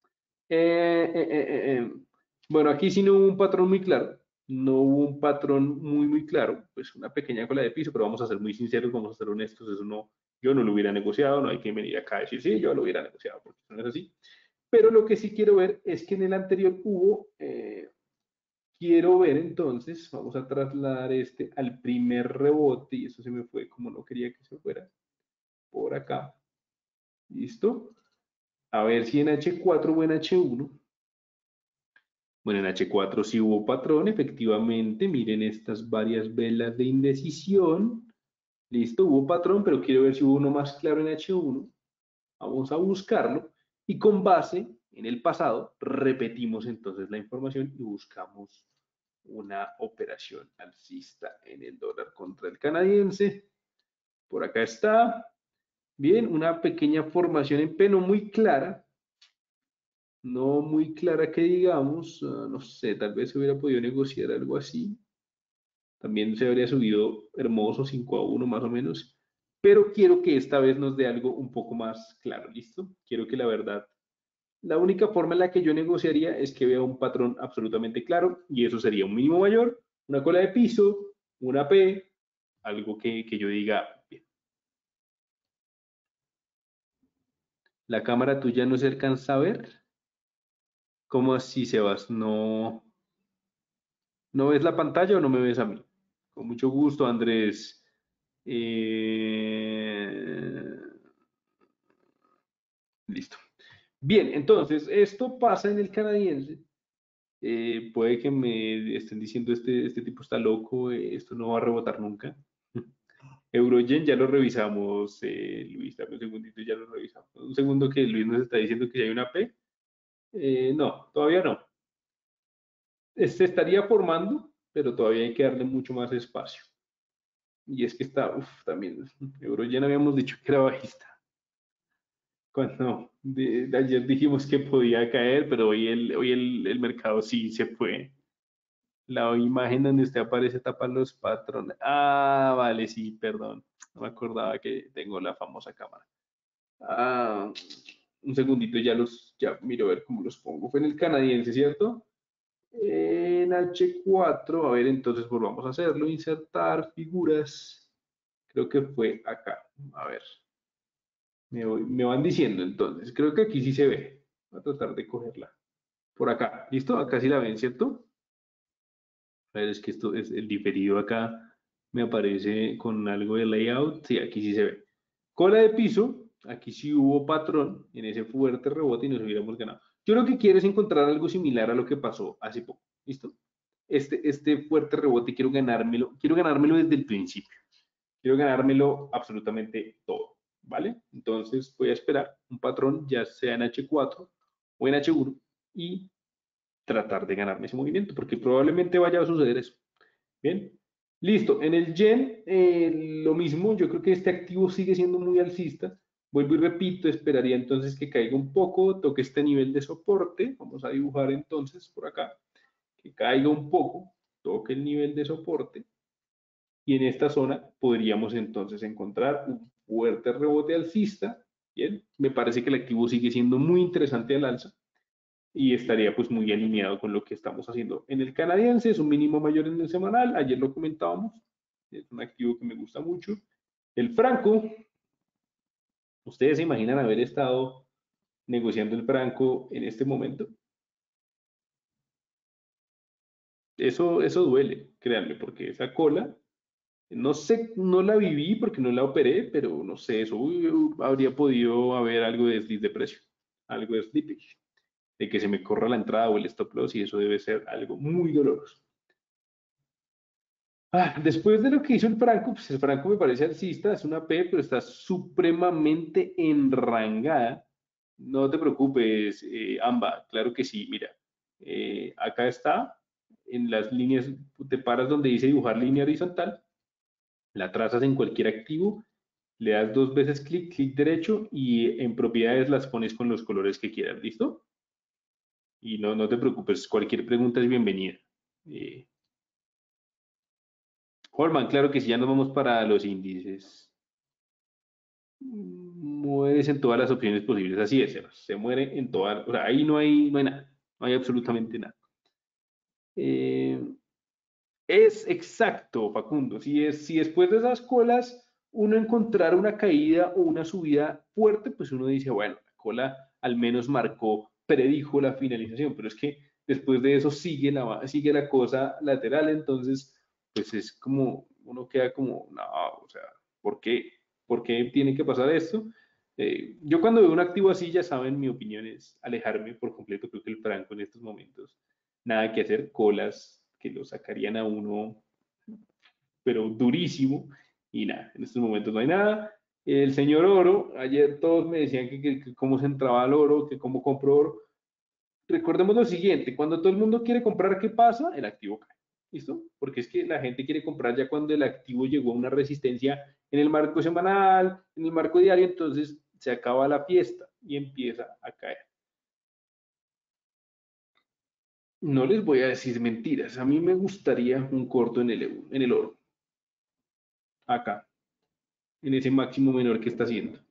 Eh, eh, eh, eh. Bueno, aquí sí no hubo un patrón muy claro. No hubo un patrón muy, muy claro. Pues una pequeña cola de piso, pero vamos a ser muy sinceros, vamos a ser honestos. Eso no, yo no lo hubiera negociado, no hay que venir acá a decir, sí, yo lo hubiera negociado, porque no es así. Pero lo que sí quiero ver es que en el anterior hubo, eh, quiero ver entonces, vamos a trasladar este al primer rebote, y eso se me fue como no quería que se fuera, por acá. ¿Listo? A ver si en H cuatro o en H uno. Bueno, en H cuatro sí hubo patrón, efectivamente. Miren estas varias velas de indecisión. Listo, hubo patrón, pero quiero ver si hubo uno más claro en H uno. Vamos a buscarlo y con base en el pasado repetimos entonces la información y buscamos una operación alcista en el dólar contra el canadiense. Por acá está. Bien, una pequeña formación en P, no muy clara. No muy clara que digamos. Uh, no sé, tal vez se hubiera podido negociar algo así. También se habría subido hermoso cinco a uno más o menos. Pero quiero que esta vez nos dé algo un poco más claro, ¿listo? Quiero que la verdad, la única forma en la que yo negociaría es que vea un patrón absolutamente claro y eso sería un mínimo mayor, una cola de piso, una P, algo que, que yo diga, bien. La cámara tuya no se alcanza a ver. ¿Cómo así, Sebas? ¿No, no ves la pantalla o no me ves a mí? Con mucho gusto, Andrés. Eh, Listo. Bien, entonces, esto pasa en el canadiense. Eh, puede que me estén diciendo este, este tipo está loco, eh, esto no va a rebotar nunca. Eurogen ya lo revisamos, eh, Luis, dame un segundito, ya lo revisamos. Un segundo que Luis nos está diciendo que ya hay una P. Eh, no, todavía no. Se estaría formando, pero todavía hay que darle mucho más espacio. Y es que está, uff, también, Eurogen habíamos dicho que era bajista. Cuando de, de ayer dijimos que podía caer, pero hoy el, hoy el, el mercado sí se fue. La imagen donde usted aparece tapa los patrones. Ah, vale, sí, perdón. No me acordaba que tengo la famosa cámara. Ah, un segundito, ya los, ya miro a ver cómo los pongo. Fue en el canadiense, ¿cierto? En H cuatro, a ver, entonces volvamos a hacerlo. Insertar figuras. Creo que fue acá. A ver, me, voy- me van diciendo entonces. Creo que aquí sí se ve. Voy a tratar de cogerla. Por acá. ¿Listo? Acá sí la ven, ¿cierto? A ver, es que esto es el diferido acá. Me aparece con algo de layout. Sí, aquí sí se ve. Cola de piso. Aquí sí hubo patrón en ese fuerte rebote y nos hubiéramos ganado. Yo lo que quiero es encontrar algo similar a lo que pasó hace poco. ¿Listo? Este, este fuerte rebote quiero ganármelo. Quiero ganármelo desde el principio. Quiero ganármelo absolutamente todo. ¿Vale? Entonces voy a esperar un patrón, ya sea en H cuatro o en H uno, y tratar de ganarme ese movimiento, porque probablemente vaya a suceder eso. Bien, listo. En el yen, eh, lo mismo, yo creo que este activo sigue siendo muy alcista. Vuelvo y repito, esperaría entonces que caiga un poco, toque este nivel de soporte. Vamos a dibujar entonces por acá, que caiga un poco, toque el nivel de soporte. Y en esta zona podríamos entonces encontrar un fuerte rebote alcista. Bien, me parece que el activo sigue siendo muy interesante al alza y estaría pues muy alineado con lo que estamos haciendo. En el canadiense es un mínimo mayor en el semanal, ayer lo comentábamos, es un activo que me gusta mucho. El franco, ¿ustedes se imaginan haber estado negociando el franco en este momento? Eso, eso duele, créanme, porque esa cola, no sé, no la viví porque no la operé, pero no sé, eso uy, habría podido haber algo de desliz de precio, algo de slippage, de que se me corra la entrada o el stop loss y eso debe ser algo muy doloroso. Ah, después de lo que hizo el Franco, pues el Franco me parece alcista, es una P, pero está supremamente enrangada. No te preocupes, eh, Amba, claro que sí, mira, eh, acá está, en las líneas, te paras donde dice dibujar línea horizontal, la trazas en cualquier activo, le das dos veces clic, clic derecho y en propiedades las pones con los colores que quieras, ¿listo? Y no, no te preocupes, cualquier pregunta es bienvenida. Eh, Holman, claro que sí, ya nos vamos para los índices. Mueres en todas las opciones posibles, así es, Sebas, se muere en todas, o sea, ahí no hay, no hay nada, no hay absolutamente nada. Eh, es exacto, Facundo, si, es, si después de esas colas uno encontrar una caída o una subida fuerte, pues uno dice, bueno, la cola al menos marcó, predijo la finalización, pero es que después de eso sigue la, sigue la cosa lateral, entonces, pues es como, uno queda como, no, o sea, ¿por qué? ¿Por qué tiene que pasar esto? Eh, yo cuando veo un activo así, ya saben, mi opinión es alejarme por completo, creo que el franco en estos momentos nada que hacer, colas que lo sacarían a uno, pero durísimo, y nada, en estos momentos no hay nada. El señor oro, ayer todos me decían que, que, que cómo se entraba al oro, que cómo compro oro. Recordemos lo siguiente, cuando todo el mundo quiere comprar, ¿qué pasa? El activo cae. ¿Listo? Porque es que la gente quiere comprar ya cuando el activo llegó a una resistencia en el marco semanal, en el marco diario, entonces se acaba la fiesta y empieza a caer. No les voy a decir mentiras. A mí me gustaría un corto en el, en el oro. Acá, en ese máximo menor que está haciendo.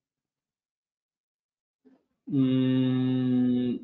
Mm,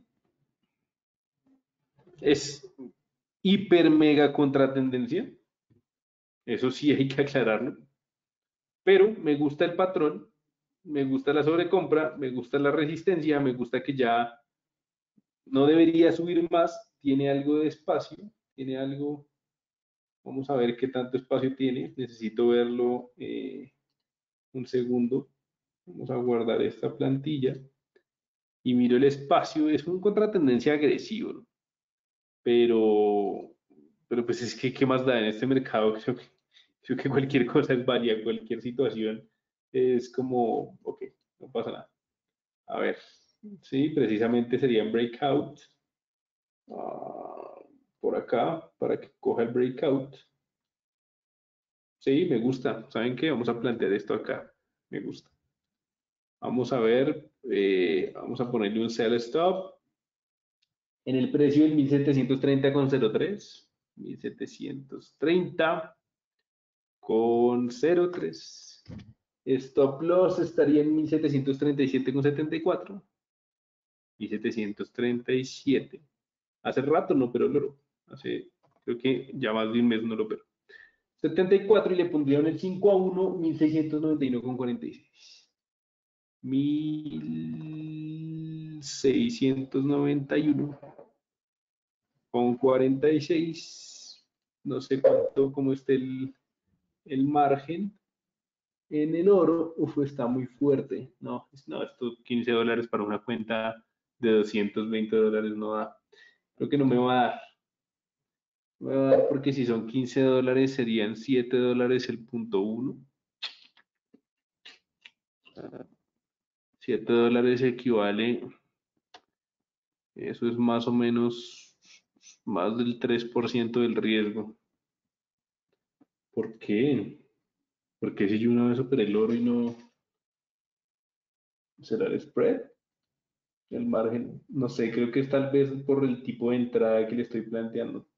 es hiper mega contratendencia. Eso sí hay que aclararlo. Pero me gusta el patrón. me gusta la sobrecompra, me gusta la resistencia, me gusta que ya no debería subir más, tiene algo de espacio, tiene algo, vamos a ver qué tanto espacio tiene, necesito verlo eh, un segundo, vamos a guardar esta plantilla y miro el espacio, es un contratendencia agresivo, ¿no? pero, pero pues es que, ¿qué más da en este mercado? Creo que, creo que cualquier cosa es válida, cualquier situación es como, ok, no pasa nada. A ver, sí, precisamente sería en breakout, ah, por acá, para que coja el breakout. Sí, me gusta. ¿Saben qué? Vamos a plantear esto acá. Me gusta. Vamos a ver, eh, vamos a ponerle un sell stop en el precio del mil setecientos treinta con cero tres. mil setecientos treinta con cero tres. Stop loss estaría en mil setecientos treinta y siete con setenta y cuatro. mil setecientos treinta y siete. Hace rato no pero lo hace, creo que ya más de un mes no lo pero. setenta y cuatro y le pondrían el cinco a uno, mil seiscientos noventa y uno con cuarenta y seis. mil seiscientos noventa y uno con cuarenta y seis. No sé cuánto, cómo esté el, el margen. En el oro, uf, está muy fuerte. No, no, estos quince dólares para una cuenta de doscientos veinte dólares no da. Creo que no me va a dar. Me va a dar porque si son quince dólares serían siete dólares el punto uno. siete dólares equivale, eso es más o menos más del tres por ciento del riesgo. ¿Por qué? Porque si yo una vez operé el oro y no, ¿será el spread? El margen, no sé, creo que es tal vez por el tipo de entrada que le estoy planteando.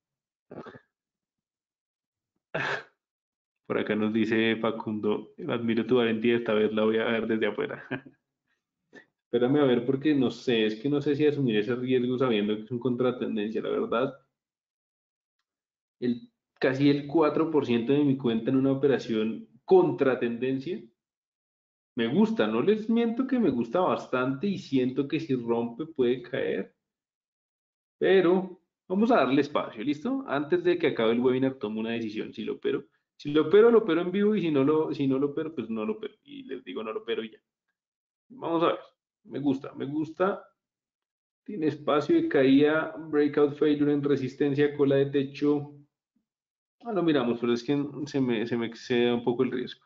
Por acá nos dice Facundo, admiro tu valentía, esta vez la voy a ver desde afuera. Espérame a ver porque no sé, es que no sé si asumir ese riesgo sabiendo que es un contratendencia, la verdad. El, casi el cuatro por ciento de mi cuenta en una operación contratendencia. Me gusta, no les miento que me gusta bastante y siento que si rompe puede caer, pero vamos a darle espacio, ¿listo? Antes de que acabe el webinar tomo una decisión si lo opero. Si lo opero, lo opero en vivo y si no lo, si no lo opero, pues no lo opero. Y les digo no lo opero y ya. Vamos a ver. Me gusta, me gusta. Tiene espacio de caída, breakout failure en resistencia, cola de techo. Ah, lo miramos, pero es que se me, se me excede un poco el riesgo.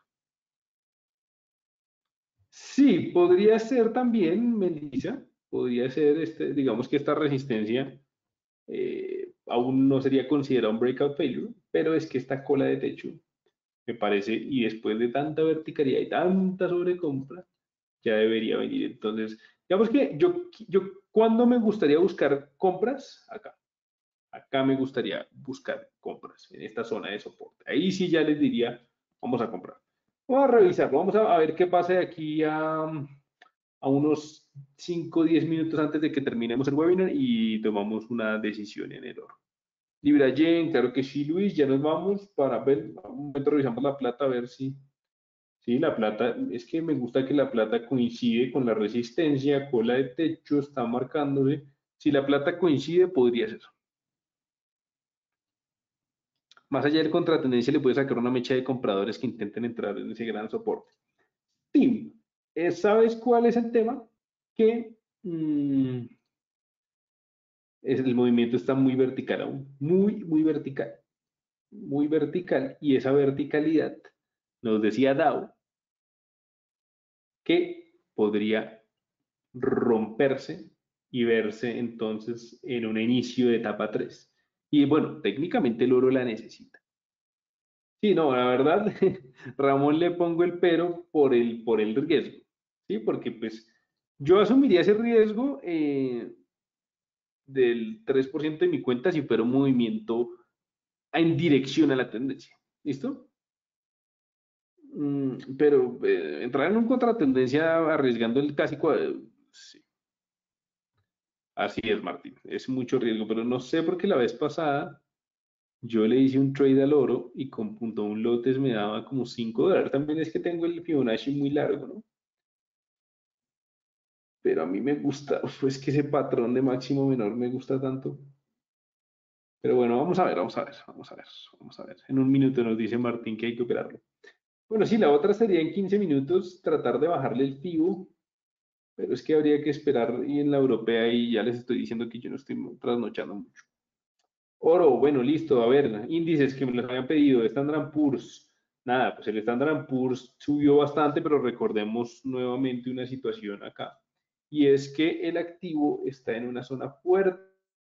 Sí, podría ser también, Melissa, podría ser, este, digamos que esta resistencia eh, aún no sería considerada un breakout failure, pero es que esta cola de techo me parece, y después de tanta verticalidad y tanta sobrecompra, ya debería venir. Entonces, digamos que yo, yo, ¿cuándo me gustaría buscar compras? Acá. Acá me gustaría buscar compras en esta zona de soporte. Ahí sí ya les diría, vamos a comprar. Vamos a revisarlo, vamos a, a ver qué pasa de aquí a, a unos cinco o diez minutos antes de que terminemos el webinar y tomamos una decisión en el oro. Libra Yen, claro que sí, Luis, ya nos vamos para ver, un momento revisamos la plata a ver si, sí, la plata, es que me gusta que la plata coincide con la resistencia, cola de techo, está marcándose. Si la plata coincide, podría ser. Más allá del contratendencia, le puede sacar una mecha de compradores que intenten entrar en ese gran soporte. Tim, eh, ¿sabes cuál es el tema? Que mmm, es, el movimiento está muy vertical aún, muy, muy vertical, muy vertical, y esa verticalidad, nos decía Dow, que podría romperse y verse entonces en un inicio de etapa tres. Y bueno, técnicamente el oro la necesita. Sí, no, la verdad, Ramón le pongo el pero por el, por el riesgo, ¿sí? Porque pues yo asumiría ese riesgo eh, del tres por ciento de mi cuenta si fuera un movimiento en dirección a la tendencia, ¿listo? Mm, pero eh, entrar en un contratendencia arriesgando el casi cuadro, sí, así es, Martín, es mucho riesgo, pero no sé por qué la vez pasada yo le hice un trade al oro y con punto un lotes me daba como cinco dólares. También es que tengo el Fibonacci muy largo, ¿no? pero a mí me gusta, pues que ese patrón de máximo menor me gusta tanto. Pero bueno, vamos a ver, vamos a ver, vamos a ver, vamos a ver. En un minuto nos dice Martín que hay que operarlo. Bueno, sí, la otra sería en quince minutos tratar de bajarle el FIBO, pero es que habría que esperar y en la europea y ya les estoy diciendo que yo no estoy trasnochando mucho. Oro, bueno, listo, a ver, índices que me los habían pedido, Standard and Poor's. Nada, pues el Standard and Poor's subió bastante, pero recordemos nuevamente una situación acá. Y es que el activo está en una zona fuerte.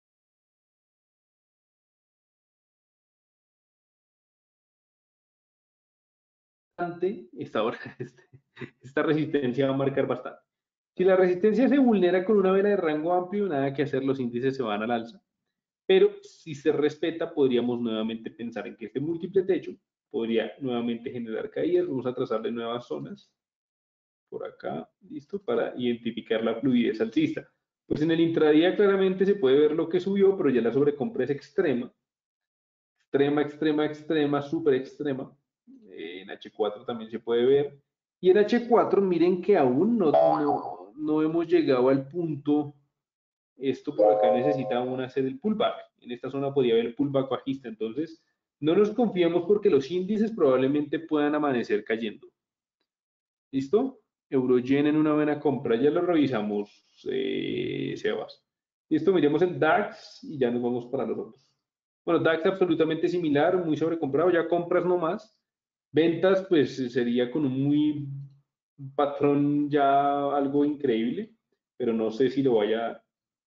Esta, hora, este, esta resistencia va a marcar bastante. Si la resistencia se vulnera con una vela de rango amplio, nada que hacer, los índices se van al alza. Pero si se respeta, podríamos nuevamente pensar en que este múltiple techo podría nuevamente generar caídas. Vamos a trazarle nuevas zonas por acá, listo, para identificar la fluidez alcista. Pues en el intradía claramente se puede ver lo que subió, pero ya la sobrecompra es extrema, extrema, extrema, extrema, súper extrema. En H cuatro también se puede ver. Y en H cuatro, miren que aún no, no, no hemos llegado al punto. Esto por acá necesita aún hacer el pullback. En esta zona podría haber pullback bajista. Entonces, no nos confiamos porque los índices probablemente puedan amanecer cayendo. ¿Listo? Euroyen en una buena compra. Ya lo revisamos, eh, Sebas. Listo, miremos el DAX y ya nos vamos para los otros. Bueno, DAX absolutamente similar, muy sobrecomprado. Ya compras nomás. Ventas, pues sería con un muy un patrón ya algo increíble, pero no sé si lo vaya.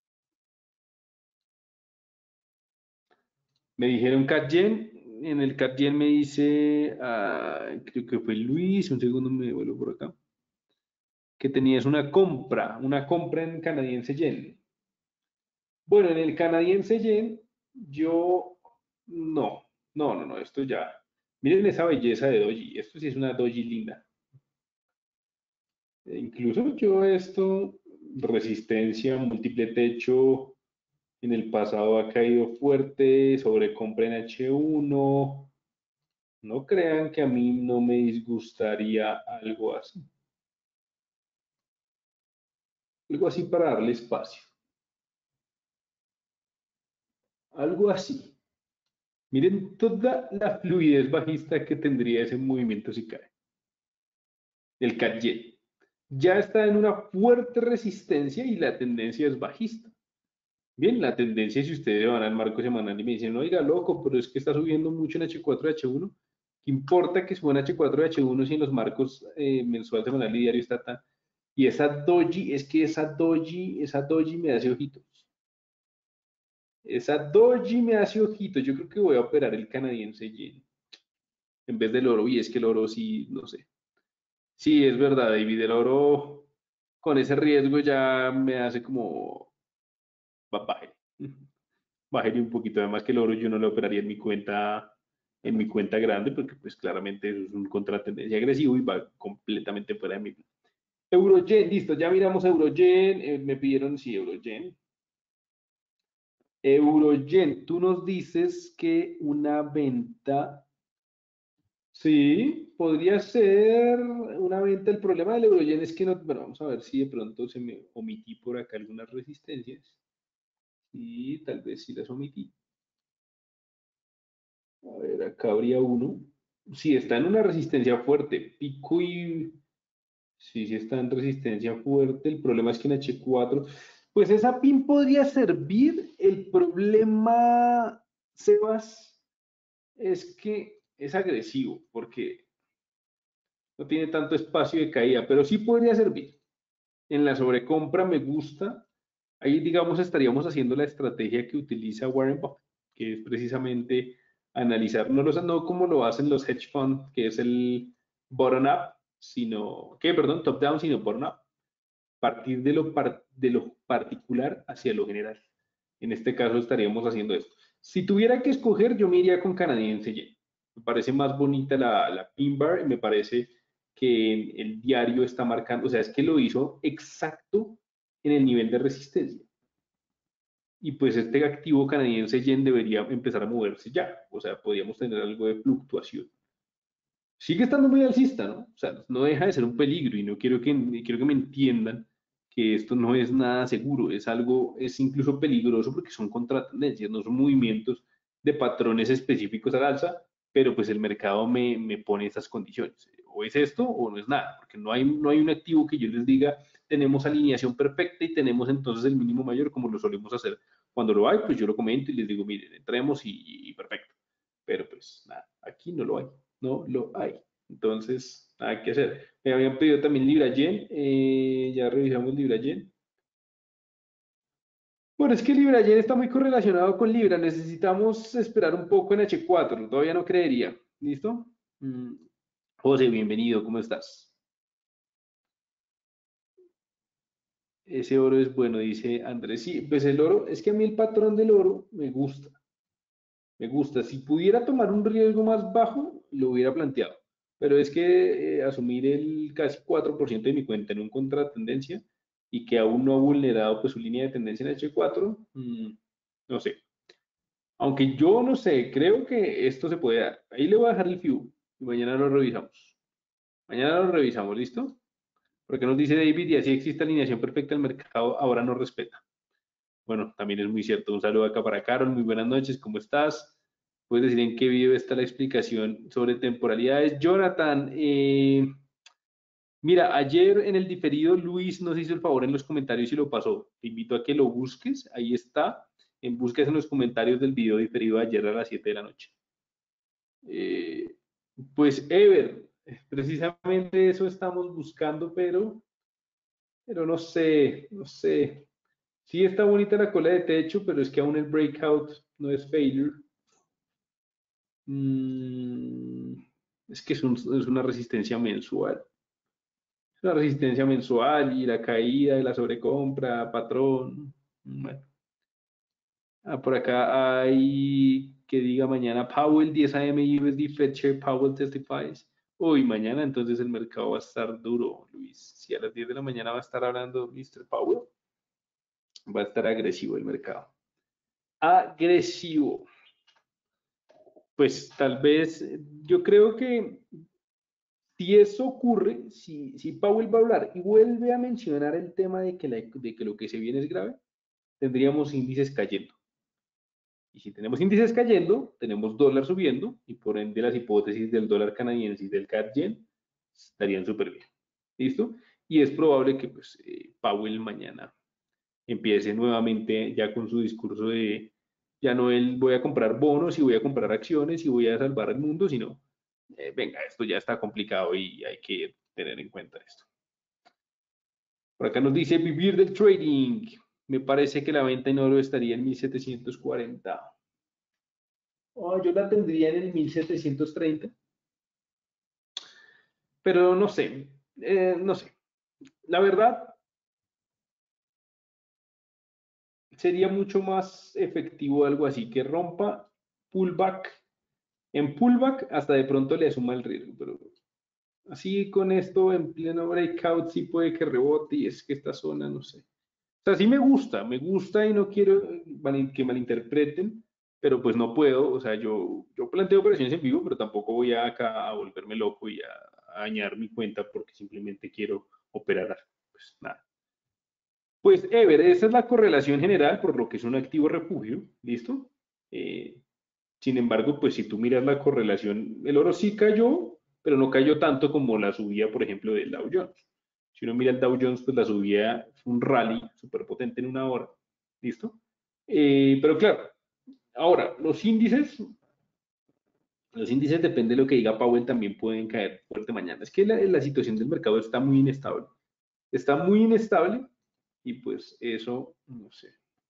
Me dijeron CatGen, en el CatGen me dice, ah, creo que fue Luis, un segundo me vuelvo por acá, que tenías una compra, una compra en canadiense yen. Bueno, en el canadiense yen, yo no, no, no, no, esto ya. Miren esa belleza de doji, esto sí es una doji linda. E incluso yo esto, resistencia, múltiple techo, en el pasado ha caído fuerte, sobrecompra en H uno. No crean que a mí no me disgustaría algo así. Algo así para darle espacio. Algo así. Miren toda la fluidez bajista que tendría ese movimiento si cae. El CatGen. Ya está en una fuerte resistencia y la tendencia es bajista. Bien, la tendencia, si ustedes van al marco semanal y me dicen, oiga, loco, pero es que está subiendo mucho en H cuatro y H uno, ¿qué importa que suba en H cuatro y H uno si en los marcos eh, mensual, semanal y diario está tan... Y esa doji, es que esa doji, esa doji me hace ojitos. Esa doji me hace ojitos. Yo creo que voy a operar el canadiense yen en vez del oro. Y es que el oro sí, no sé. Sí, es verdad, David, el oro con ese riesgo ya me hace como... Baje. Baje un poquito. Además que el oro yo no lo operaría en mi cuenta en mi cuenta grande porque pues claramente eso es un contratendencia agresivo y va completamente fuera de mi plan. Eurogen, listo, ya miramos Eurogen, eh, me pidieron, sí, Eurogen. Eurogen, tú nos dices que una venta, sí, podría ser una venta. El problema del Eurogen es que no, bueno, vamos a ver si de pronto se me omití por acá algunas resistencias. Sí, tal vez sí las omití. A ver, acá habría uno. Sí, está en una resistencia fuerte. Pico y... Sí, sí está en resistencia fuerte. El problema es que en H cuatro, pues esa pin podría servir. El problema, Sebas, es que es agresivo porque no tiene tanto espacio de caída, pero sí podría servir. En la sobrecompra me gusta. Ahí, digamos, estaríamos haciendo la estrategia que utiliza Warren Buffett, que es precisamente analizar, no, los, no como lo hacen los hedge funds, que es el bottom up, sino, que, perdón, top down, sino bottom up. Partir de lo, par, de lo particular hacia lo general. En este caso estaríamos haciendo esto. Si tuviera que escoger, yo me iría con canadiense yen. Me parece más bonita la, la pin bar y me parece que en el diario está marcando, o sea, es que lo hizo exacto en el nivel de resistencia. Y pues este activo canadiense yen debería empezar a moverse ya, o sea, podríamos tener algo de fluctuación. Sigue estando muy alcista, ¿no? O sea, no deja de ser un peligro y no quiero que, quiero que me entiendan que esto no es nada seguro, es algo, es incluso peligroso porque son contratendencias, no son movimientos de patrones específicos al alza, pero pues el mercado me, me pone estas condiciones. O es esto o no es nada, porque no hay, no hay un activo que yo les diga, tenemos alineación perfecta y tenemos entonces el mínimo mayor como lo solemos hacer. Cuando lo hay, pues yo lo comento y les digo, miren, entremos y, y perfecto. Pero pues nada, aquí no lo hay, no lo hay. Entonces, nada que hacer. Me habían pedido también Libra Yen, eh, ya revisamos Libra Yen. Bueno, es que Libra Yen está muy correlacionado con Libra, necesitamos esperar un poco en H cuatro, todavía no creería. ¿Listo? Mm, José, bienvenido, ¿cómo estás? Ese oro es bueno, dice Andrés. Sí, pues el oro, es que a mí el patrón del oro me gusta, me gusta. Si pudiera tomar un riesgo más bajo, lo hubiera planteado. Pero es que eh, asumir el casi cuatro por ciento de mi cuenta en un contratendencia y que aún no ha vulnerado pues su línea de tendencia en H cuatro, mm, no sé. Aunque yo no sé, creo que esto se puede dar. Ahí le voy a dejar el F I U y mañana lo revisamos. Mañana lo revisamos, ¿listo? Porque nos dice David, y así existe alineación perfecta, el mercado ahora no respeta. Bueno, también es muy cierto. Un saludo acá para Carol, muy buenas noches, ¿cómo estás? ¿Puedes decir en qué video está la explicación sobre temporalidades? Jonathan, eh, mira, ayer en el diferido Luis nos hizo el favor en los comentarios y lo pasó. Te invito a que lo busques, ahí está. En busques en los comentarios del video diferido de ayer a las siete de la noche. Eh, pues Ever, precisamente eso estamos buscando, pero, pero no sé, no sé. Sí está bonita la cola de techo, pero es que aún el breakout no es failure. Mm, es que es, un- es una resistencia mensual. Es una resistencia mensual y la caída de la sobrecompra, patrón. Bueno, ah, por acá hay que diga mañana Powell, diez a m U S D Fed Chair Powell testifies. Uy, mañana entonces el mercado va a estar duro, Luis. Si a las diez de la mañana va a estar hablando mister Powell, va a estar agresivo el mercado. Agresivo. Pues tal vez, eh, yo creo que si eso ocurre, si, si Powell va a hablar y vuelve a mencionar el tema de que, la- de que lo que se viene es grave, tendríamos índices cayendo. Y si tenemos índices cayendo, tenemos dólar subiendo y por ende las hipótesis del dólar canadiense y del C A D yen estarían súper bien. ¿Listo? Y es probable que pues, eh, Powell mañana empiece nuevamente ya con su discurso de ya no él voy a comprar bonos y voy a comprar acciones y voy a salvar el mundo, sino eh, venga, esto ya está complicado y hay que tener en cuenta esto. Por acá nos dice vivir del trading. Me parece que la venta en oro estaría en mil setecientos cuarenta. Oh, yo la tendría en el mil setecientos treinta, pero no sé, eh, no sé. La verdad, sería mucho más efectivo algo así, que rompa pullback. En pullback hasta de pronto le asuma el riesgo, pero así con esto en pleno breakout sí puede que rebote y es que esta zona, no sé. O sea, sí me gusta, me gusta y no quiero que malinterpreten, pero pues no puedo, o sea, yo, yo planteo operaciones en vivo, pero tampoco voy a acá a volverme loco y a, a dañar mi cuenta porque simplemente quiero operar. Pues nada. Pues Ever, esa es la correlación general por lo que es un activo refugio, ¿listo? Eh, Sin embargo, pues si tú miras la correlación, el oro sí cayó, pero no cayó tanto como la subida, por ejemplo, del Dow Jones. Si uno mira el Dow Jones, pues la subida fue un rally súper potente en una hora. ¿Listo? Eh, pero claro, ahora, los índices, los índices depende de lo que diga Powell, también pueden caer fuerte mañana. Es que la, la situación del mercado está muy inestable. Está muy inestable y pues eso, no sé.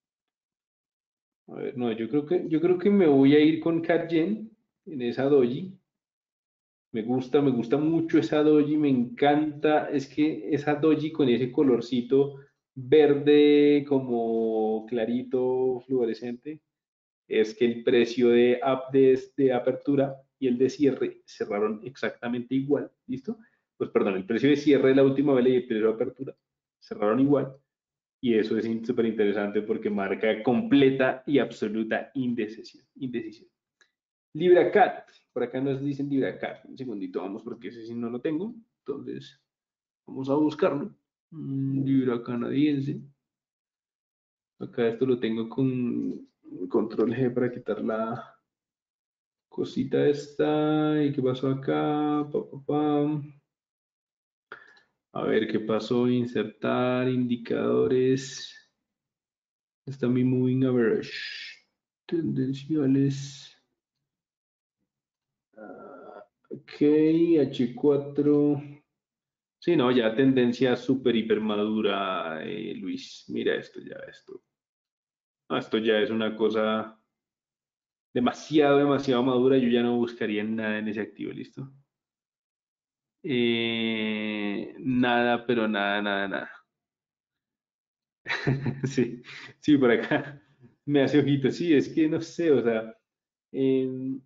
A ver, no, yo creo que, yo creo que me voy a ir con C A D Yen en esa doji. Me gusta, me gusta mucho esa doji, me encanta. Es que esa doji con ese colorcito verde como clarito, fluorescente, es que el precio de, up de, de apertura y el de cierre cerraron exactamente igual. ¿Listo? Pues perdón, el precio de cierre de la última vela y el precio de apertura cerraron igual. Y eso es súper interesante porque marca completa y absoluta indecisión. indecisión. LibraCat, por acá nos dicen LibraCat. Un segundito, vamos, porque ese sí no lo tengo. Entonces, vamos a buscarlo. Mm, libra canadiense. Acá esto lo tengo con control G para quitar la cosita esta. ¿Y qué pasó acá? Pa, pa, pam. A ver qué pasó. Insertar indicadores. Está mi moving average. Tendenciales. Ah, ok, H cuatro. Sí, no, ya tendencia súper hiper madura, eh, Luis. Mira esto, ya esto. No, esto ya es una cosa demasiado, demasiado madura. Yo ya no buscaría nada en ese activo, ¿listo? Eh, nada, pero nada, nada, nada. Sí, sí, por acá me hace ojito. Sí, es que no sé, o sea, em,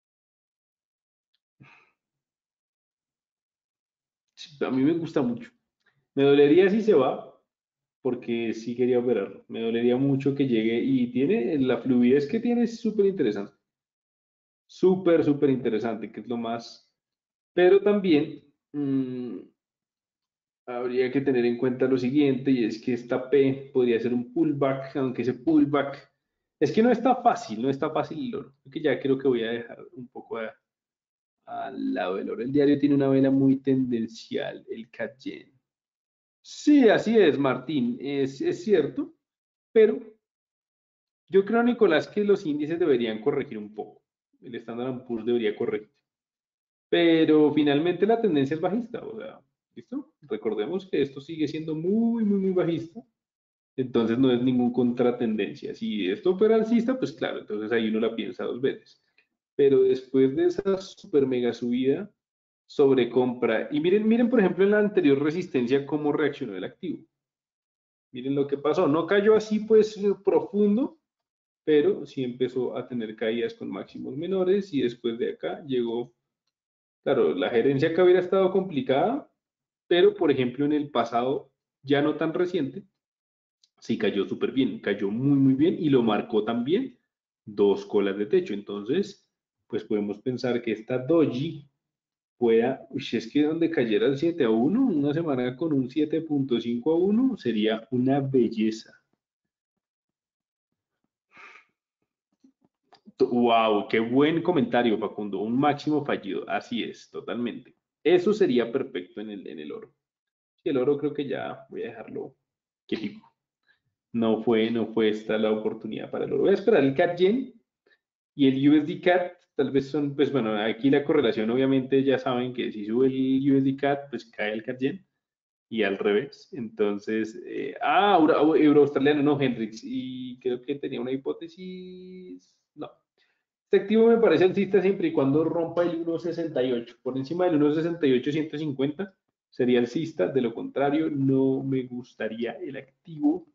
a mí me gusta mucho. Me dolería si se va, porque sí quería operarlo. Me dolería mucho que llegue y tiene, la fluidez que tiene es súper interesante. Súper, súper interesante, que es lo más. Pero también mm, habría que tener en cuenta lo siguiente, y es que esta P podría ser un pullback, aunque ese pullback es que no está fácil, no está fácil el oro. Creo que ya creo que voy a dejar un poco a- al lado del oro. El diario tiene una vela muy tendencial, el Cadyen. Sí, así es, Martín, es, es cierto, pero yo creo, Nicolás, que los índices deberían corregir un poco. El Standard and Poor's debería corregir. Pero finalmente la tendencia es bajista, o sea, ¿listo? Recordemos que esto sigue siendo muy, muy, muy bajista, entonces no es ningún contratendencia. Si esto fuera alcista, pues claro, entonces ahí uno la piensa dos veces. Pero después de esa super mega subida sobre compra, y miren, miren por ejemplo en la anterior resistencia cómo reaccionó el activo. Miren lo que pasó, no cayó así pues profundo, pero sí empezó a tener caídas con máximos menores y después de acá llegó. Claro, la gerencia acá hubiera estado complicada, pero por ejemplo en el pasado ya no tan reciente, sí cayó súper bien, cayó muy muy bien y lo marcó también dos colas de techo. Entonces, pues podemos pensar que esta doji pueda, uy, si es que donde cayera el siete a uno, una semana con un siete punto cinco a uno sería una belleza. Wow, qué buen comentario, Facundo. Un máximo fallido. Así es, totalmente. Eso sería perfecto en el, en el oro. Sí, el oro creo que ya voy a dejarlo quietico. No fue, no fue esta la oportunidad para el oro. Voy a esperar el CAD Yen y el U S D CAD. Tal vez son, pues bueno, aquí la correlación obviamente ya saben que si sube el U S D CAD, pues cae el CAD Yen y al revés. Entonces, eh, ah, euro, euro australiano, no, Hendrix. Y creo que tenía una hipótesis. No, este activo me parece alcista siempre y cuando rompa el uno sesenta y ocho. Por encima del uno sesenta y ocho ciento cincuenta sería alcista. De lo contrario, no me gustaría el activo.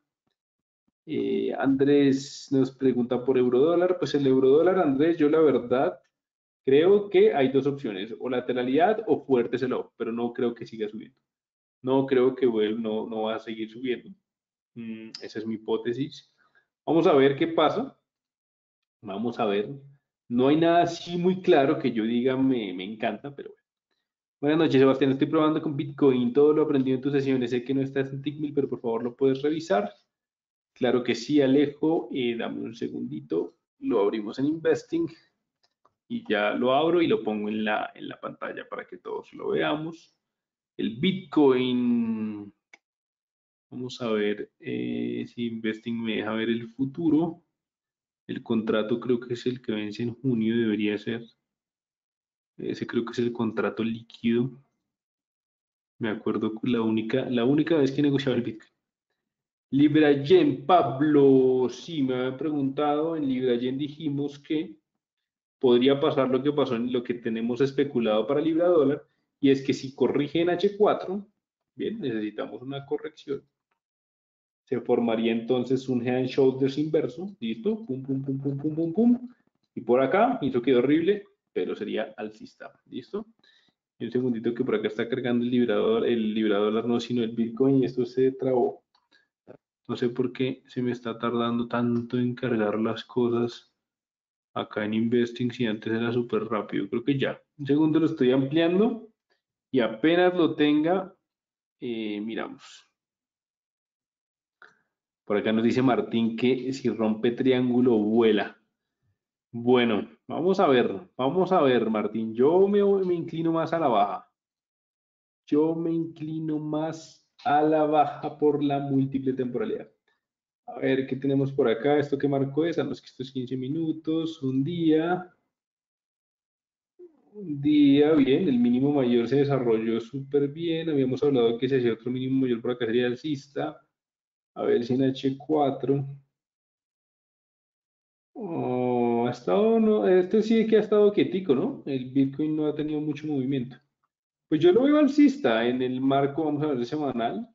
Eh, Andrés nos pregunta por eurodólar. Pues el eurodólar, Andrés, yo la verdad creo que hay dos opciones, o lateralidad o fuerte sell-off, pero no creo que siga subiendo. No creo que vuelva, no, no va a seguir subiendo. Mm, esa es mi hipótesis. Vamos a ver qué pasa. Vamos a ver. No hay nada así muy claro que yo diga me, me encanta, pero bueno. Buenas noches, Sebastián. Estoy probando con Bitcoin. Todo lo aprendido en tus sesiones. Sé que no estás en Tickmill, pero por favor lo puedes revisar. Claro que sí, Alejo. Eh, dame un segundito. Lo abrimos en Investing y ya lo abro y lo pongo en la, en la pantalla para que todos lo veamos. El Bitcoin. Vamos a ver eh, si Investing me deja ver el futuro. El contrato creo que es el que vence en junio, debería ser. Ese creo que es el contrato líquido. Me acuerdo que la única, la única vez que negociaba el Bitcoin. Libra Yen, Pablo, sí, me habían preguntado. En Libra Yen dijimos que podría pasar lo que pasó en lo que tenemos especulado para Libra Dólar, y es que si corrige en H cuatro, bien, necesitamos una corrección. Se formaría entonces un Head and Shoulders inverso, listo, pum, pum, pum, pum, pum, pum, pum. Y por acá, hizo quedó horrible, pero sería alcista, listo. Y un segundito que por acá está cargando el librador, el librador no, sino el Bitcoin, y esto se trabó. No sé por qué se me está tardando tanto en cargar las cosas acá en Investing si antes era súper rápido. Creo que ya. Un segundo lo estoy ampliando y apenas lo tenga, eh, miramos. Por acá nos dice Martín que si rompe triángulo vuela. Bueno, vamos a ver, vamos a ver, Martín. Yo me, me inclino más a la baja. Yo me inclino más a la baja por la múltiple temporalidad. A ver, ¿qué tenemos por acá? Esto que marcó es, a los que estos quince minutos, un día, un día, bien, el mínimo mayor se desarrolló súper bien. Habíamos hablado que si hacía otro mínimo mayor por acá sería alcista. A ver si en H cuatro. Oh, ha estado, no, este sí que ha estado quietico, ¿no? El Bitcoin no ha tenido mucho movimiento. Pues yo lo veo alcista en el marco, vamos a ver, semanal.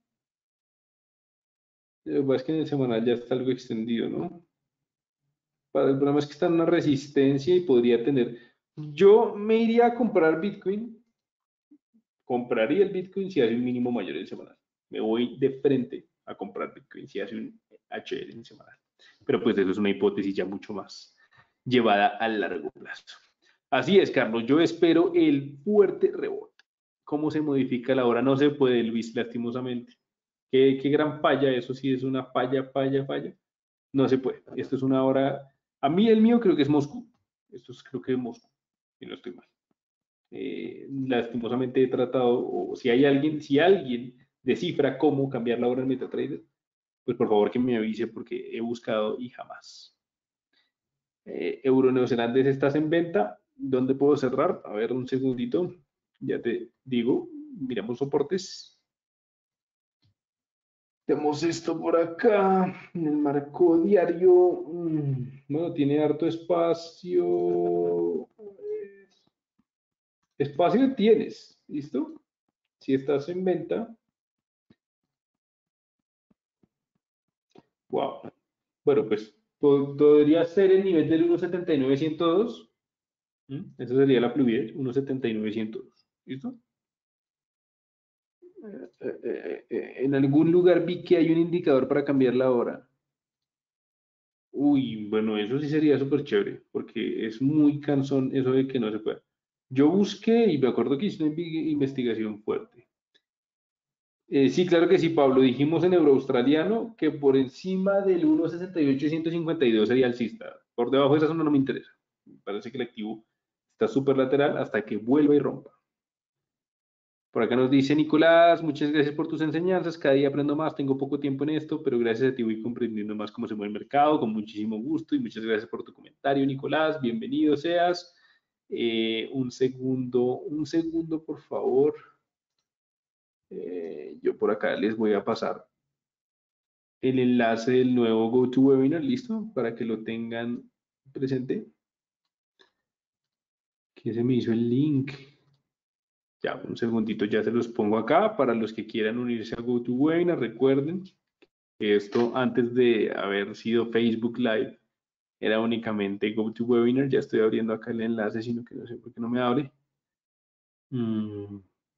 Lo que pasa es que en el semanal ya está algo extendido, ¿no? Para- El problema es que está en una resistencia y podría tener. Yo me iría a comprar Bitcoin, compraría el Bitcoin si hace un mínimo mayor en semanal. Me voy de frente a comprar Bitcoin si hace un H L en semanal. Pero pues eso es una hipótesis ya mucho más llevada a largo plazo. Así es, Carlos. Yo espero el fuerte rebote. ¿Cómo se modifica la hora? No se puede, Luis, lastimosamente. Qué, qué gran falla, eso sí es una falla, falla, falla. No se puede. Esto es una hora. A mí el mío creo que es Moscú. Esto es creo que es Moscú, si no estoy mal. Eh, lastimosamente he tratado, o si hay alguien, si alguien descifra cómo cambiar la hora en MetaTrader, pues por favor que me avise porque he buscado y jamás. Eh, Euro neozelandés estás en venta. ¿Dónde puedo cerrar? A ver, un segundito. Ya te digo. Miramos soportes. Tenemos esto por acá, en el marco diario. mm, Bueno, tiene harto espacio. Espacio tienes, ¿listo? Si estás en venta, wow. Bueno, pues po- podría ser el nivel del uno setenta y nueve ciento dos. ¿Mm? Esa sería la fluidez, uno setenta y nueve ciento dos. ¿Listo? Eh, eh, eh, en algún lugar vi que hay un indicador para cambiar la hora. Uy, bueno, eso sí sería súper chévere, porque es muy cansón eso de que no se pueda. Yo busqué y me acuerdo que hice una invi- investigación fuerte. Eh, sí, claro que sí, Pablo. Dijimos en euroaustraliano que por encima del uno sesenta y ocho ciento cincuenta y dos sería alcista. Por debajo de esa zona no me interesa. Me parece que el activo está súper lateral hasta que vuelva y rompa. Por acá nos dice Nicolás, muchas gracias por tus enseñanzas, cada día aprendo más, tengo poco tiempo en esto, pero gracias a ti voy comprendiendo más cómo se mueve el mercado, con muchísimo gusto y muchas gracias por tu comentario, Nicolás, bienvenido seas. Eh, un segundo, un segundo, por favor. Eh, yo por acá les voy a pasar el enlace del nuevo GoToWebinar, ¿listo? Para que lo tengan presente. Que se me hizo el link. Ya, un segundito, ya se los pongo acá para los que quieran unirse a GoToWebinar. Recuerden que esto antes de haber sido Facebook Live era únicamente GoToWebinar. Ya estoy abriendo acá el enlace, sino que no sé por qué no me abre. Mm,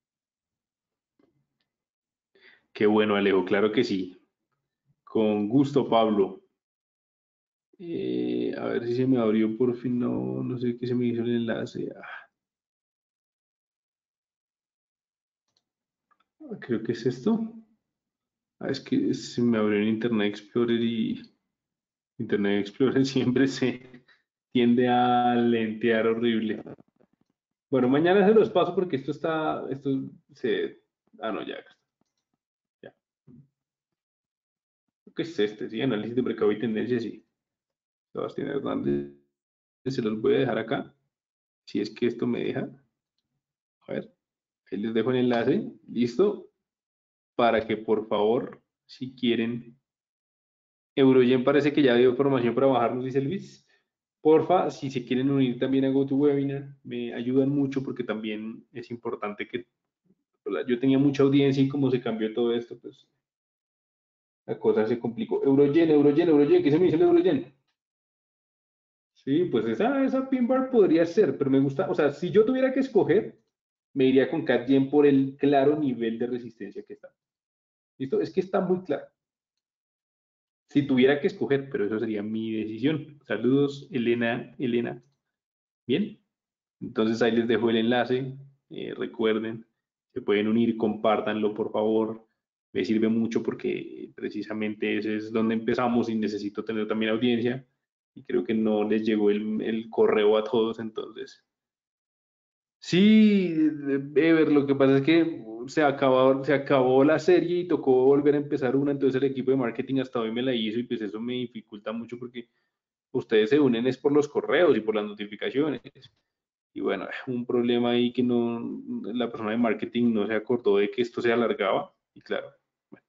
qué bueno, Alejo, claro que sí. Con gusto, Pablo. Eh, a ver si se me abrió por fin. No, no sé qué se me hizo el enlace. Ah, creo que es esto. Ah, es que se me abrió en Internet Explorer y Internet Explorer siempre se tiende a lentear horrible. Bueno, mañana se los paso porque esto está, esto se, ah no, ya, ya. ¿Qué es este? Sí, análisis de mercado y tendencias, sí. Sebastián Hernández, se los voy a dejar acá, si es que esto me deja. A ver, ahí les dejo el enlace, listo, para que por favor, si quieren, Eurogen parece que ya dio formación para bajarnos, dice Luis. Porfa, si se quieren unir también a GoToWebinar, me ayudan mucho porque también es importante que yo tenía mucha audiencia y como se cambió todo esto, pues la cosa se complicó. Eurogen, Eurogen, Eurogen, ¿qué se me dice el Eurogen? Sí, pues esa, esa pin bar podría ser, pero me gusta, o sea, si yo tuviera que escoger, me iría con CatGen por el claro nivel de resistencia que está. ¿Listo? Es que está muy claro. Si tuviera que escoger, pero eso sería mi decisión. Saludos, Elena, Elena. Bien, entonces ahí les dejo el enlace. Eh, recuerden, se pueden unir, compártanlo, por favor. me sirve mucho porque precisamente ese es donde empezamos y necesito tener también audiencia y creo que no les llegó el, el correo a todos, entonces. Sí, Ever, lo que pasa es que se acabó, se acabó la serie y tocó volver a empezar una, entonces el equipo de marketing hasta hoy me la hizo y pues eso me dificulta mucho porque ustedes se unen es por los correos y por las notificaciones. Y bueno, un problema ahí que no, la persona de marketing no se acordó de que esto se alargaba. Y claro, bueno.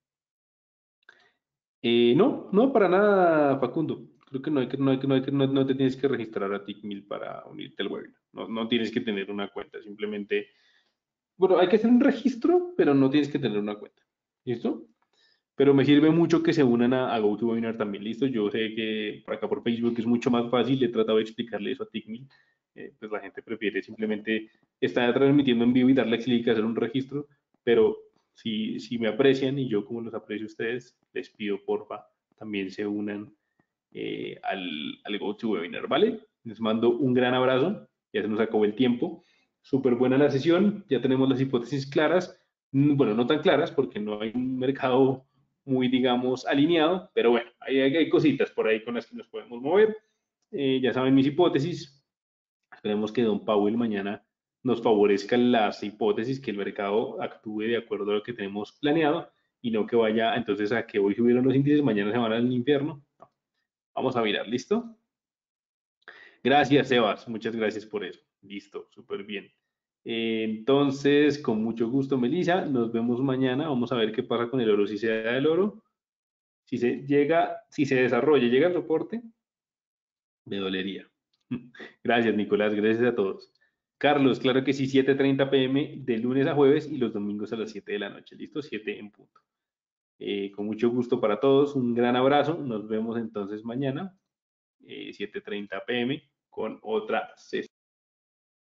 Eh, no, no, para nada, Facundo. Creo que no hay que, no hay que, no hay que, no, no te tienes que registrar a TickMill para unirte al webinar. No, no tienes que tener una cuenta, simplemente, bueno, hay que hacer un registro, pero no tienes que tener una cuenta. ¿Listo? Pero me sirve mucho que se unan a, a GoToWebinar también, ¿listo? Yo sé que por acá por Facebook es mucho más fácil, he tratado de explicarle eso a TickMill, eh, pues la gente prefiere simplemente estar transmitiendo en vivo y darle clic a hacer un registro, pero si, si me aprecian y yo como los aprecio a ustedes, les pido porfa también se unan eh, al, al GoToWebinar, ¿vale? Les mando un gran abrazo, ya se nos acabó el tiempo, súper buena la sesión, ya tenemos las hipótesis claras, mm, bueno, no tan claras porque no hay un mercado muy, digamos, alineado, pero bueno, hay, hay, hay cositas por ahí con las que nos podemos mover. Eh, ya saben mis hipótesis, esperemos que Don Powell mañana nos favorezca las hipótesis, que el mercado actúe de acuerdo a lo que tenemos planeado y no que vaya entonces a que hoy subieron los índices, mañana se van al infierno. No. Vamos a mirar, ¿listo? Gracias, Sebas. Muchas gracias por eso. Listo, súper bien. Eh, entonces, con mucho gusto, Melissa. Nos vemos mañana. Vamos a ver qué pasa con el oro. Si se da el oro, si se llega, si se desarrolla, llega el reporte, me dolería. Gracias, Nicolás. Gracias a todos. Carlos, claro que sí, siete treinta pm de lunes a jueves y los domingos a las siete de la noche. ¿Listo? siete en punto. Eh, con mucho gusto para todos. Un gran abrazo. Nos vemos entonces mañana, eh, siete treinta pm, con otra sesión.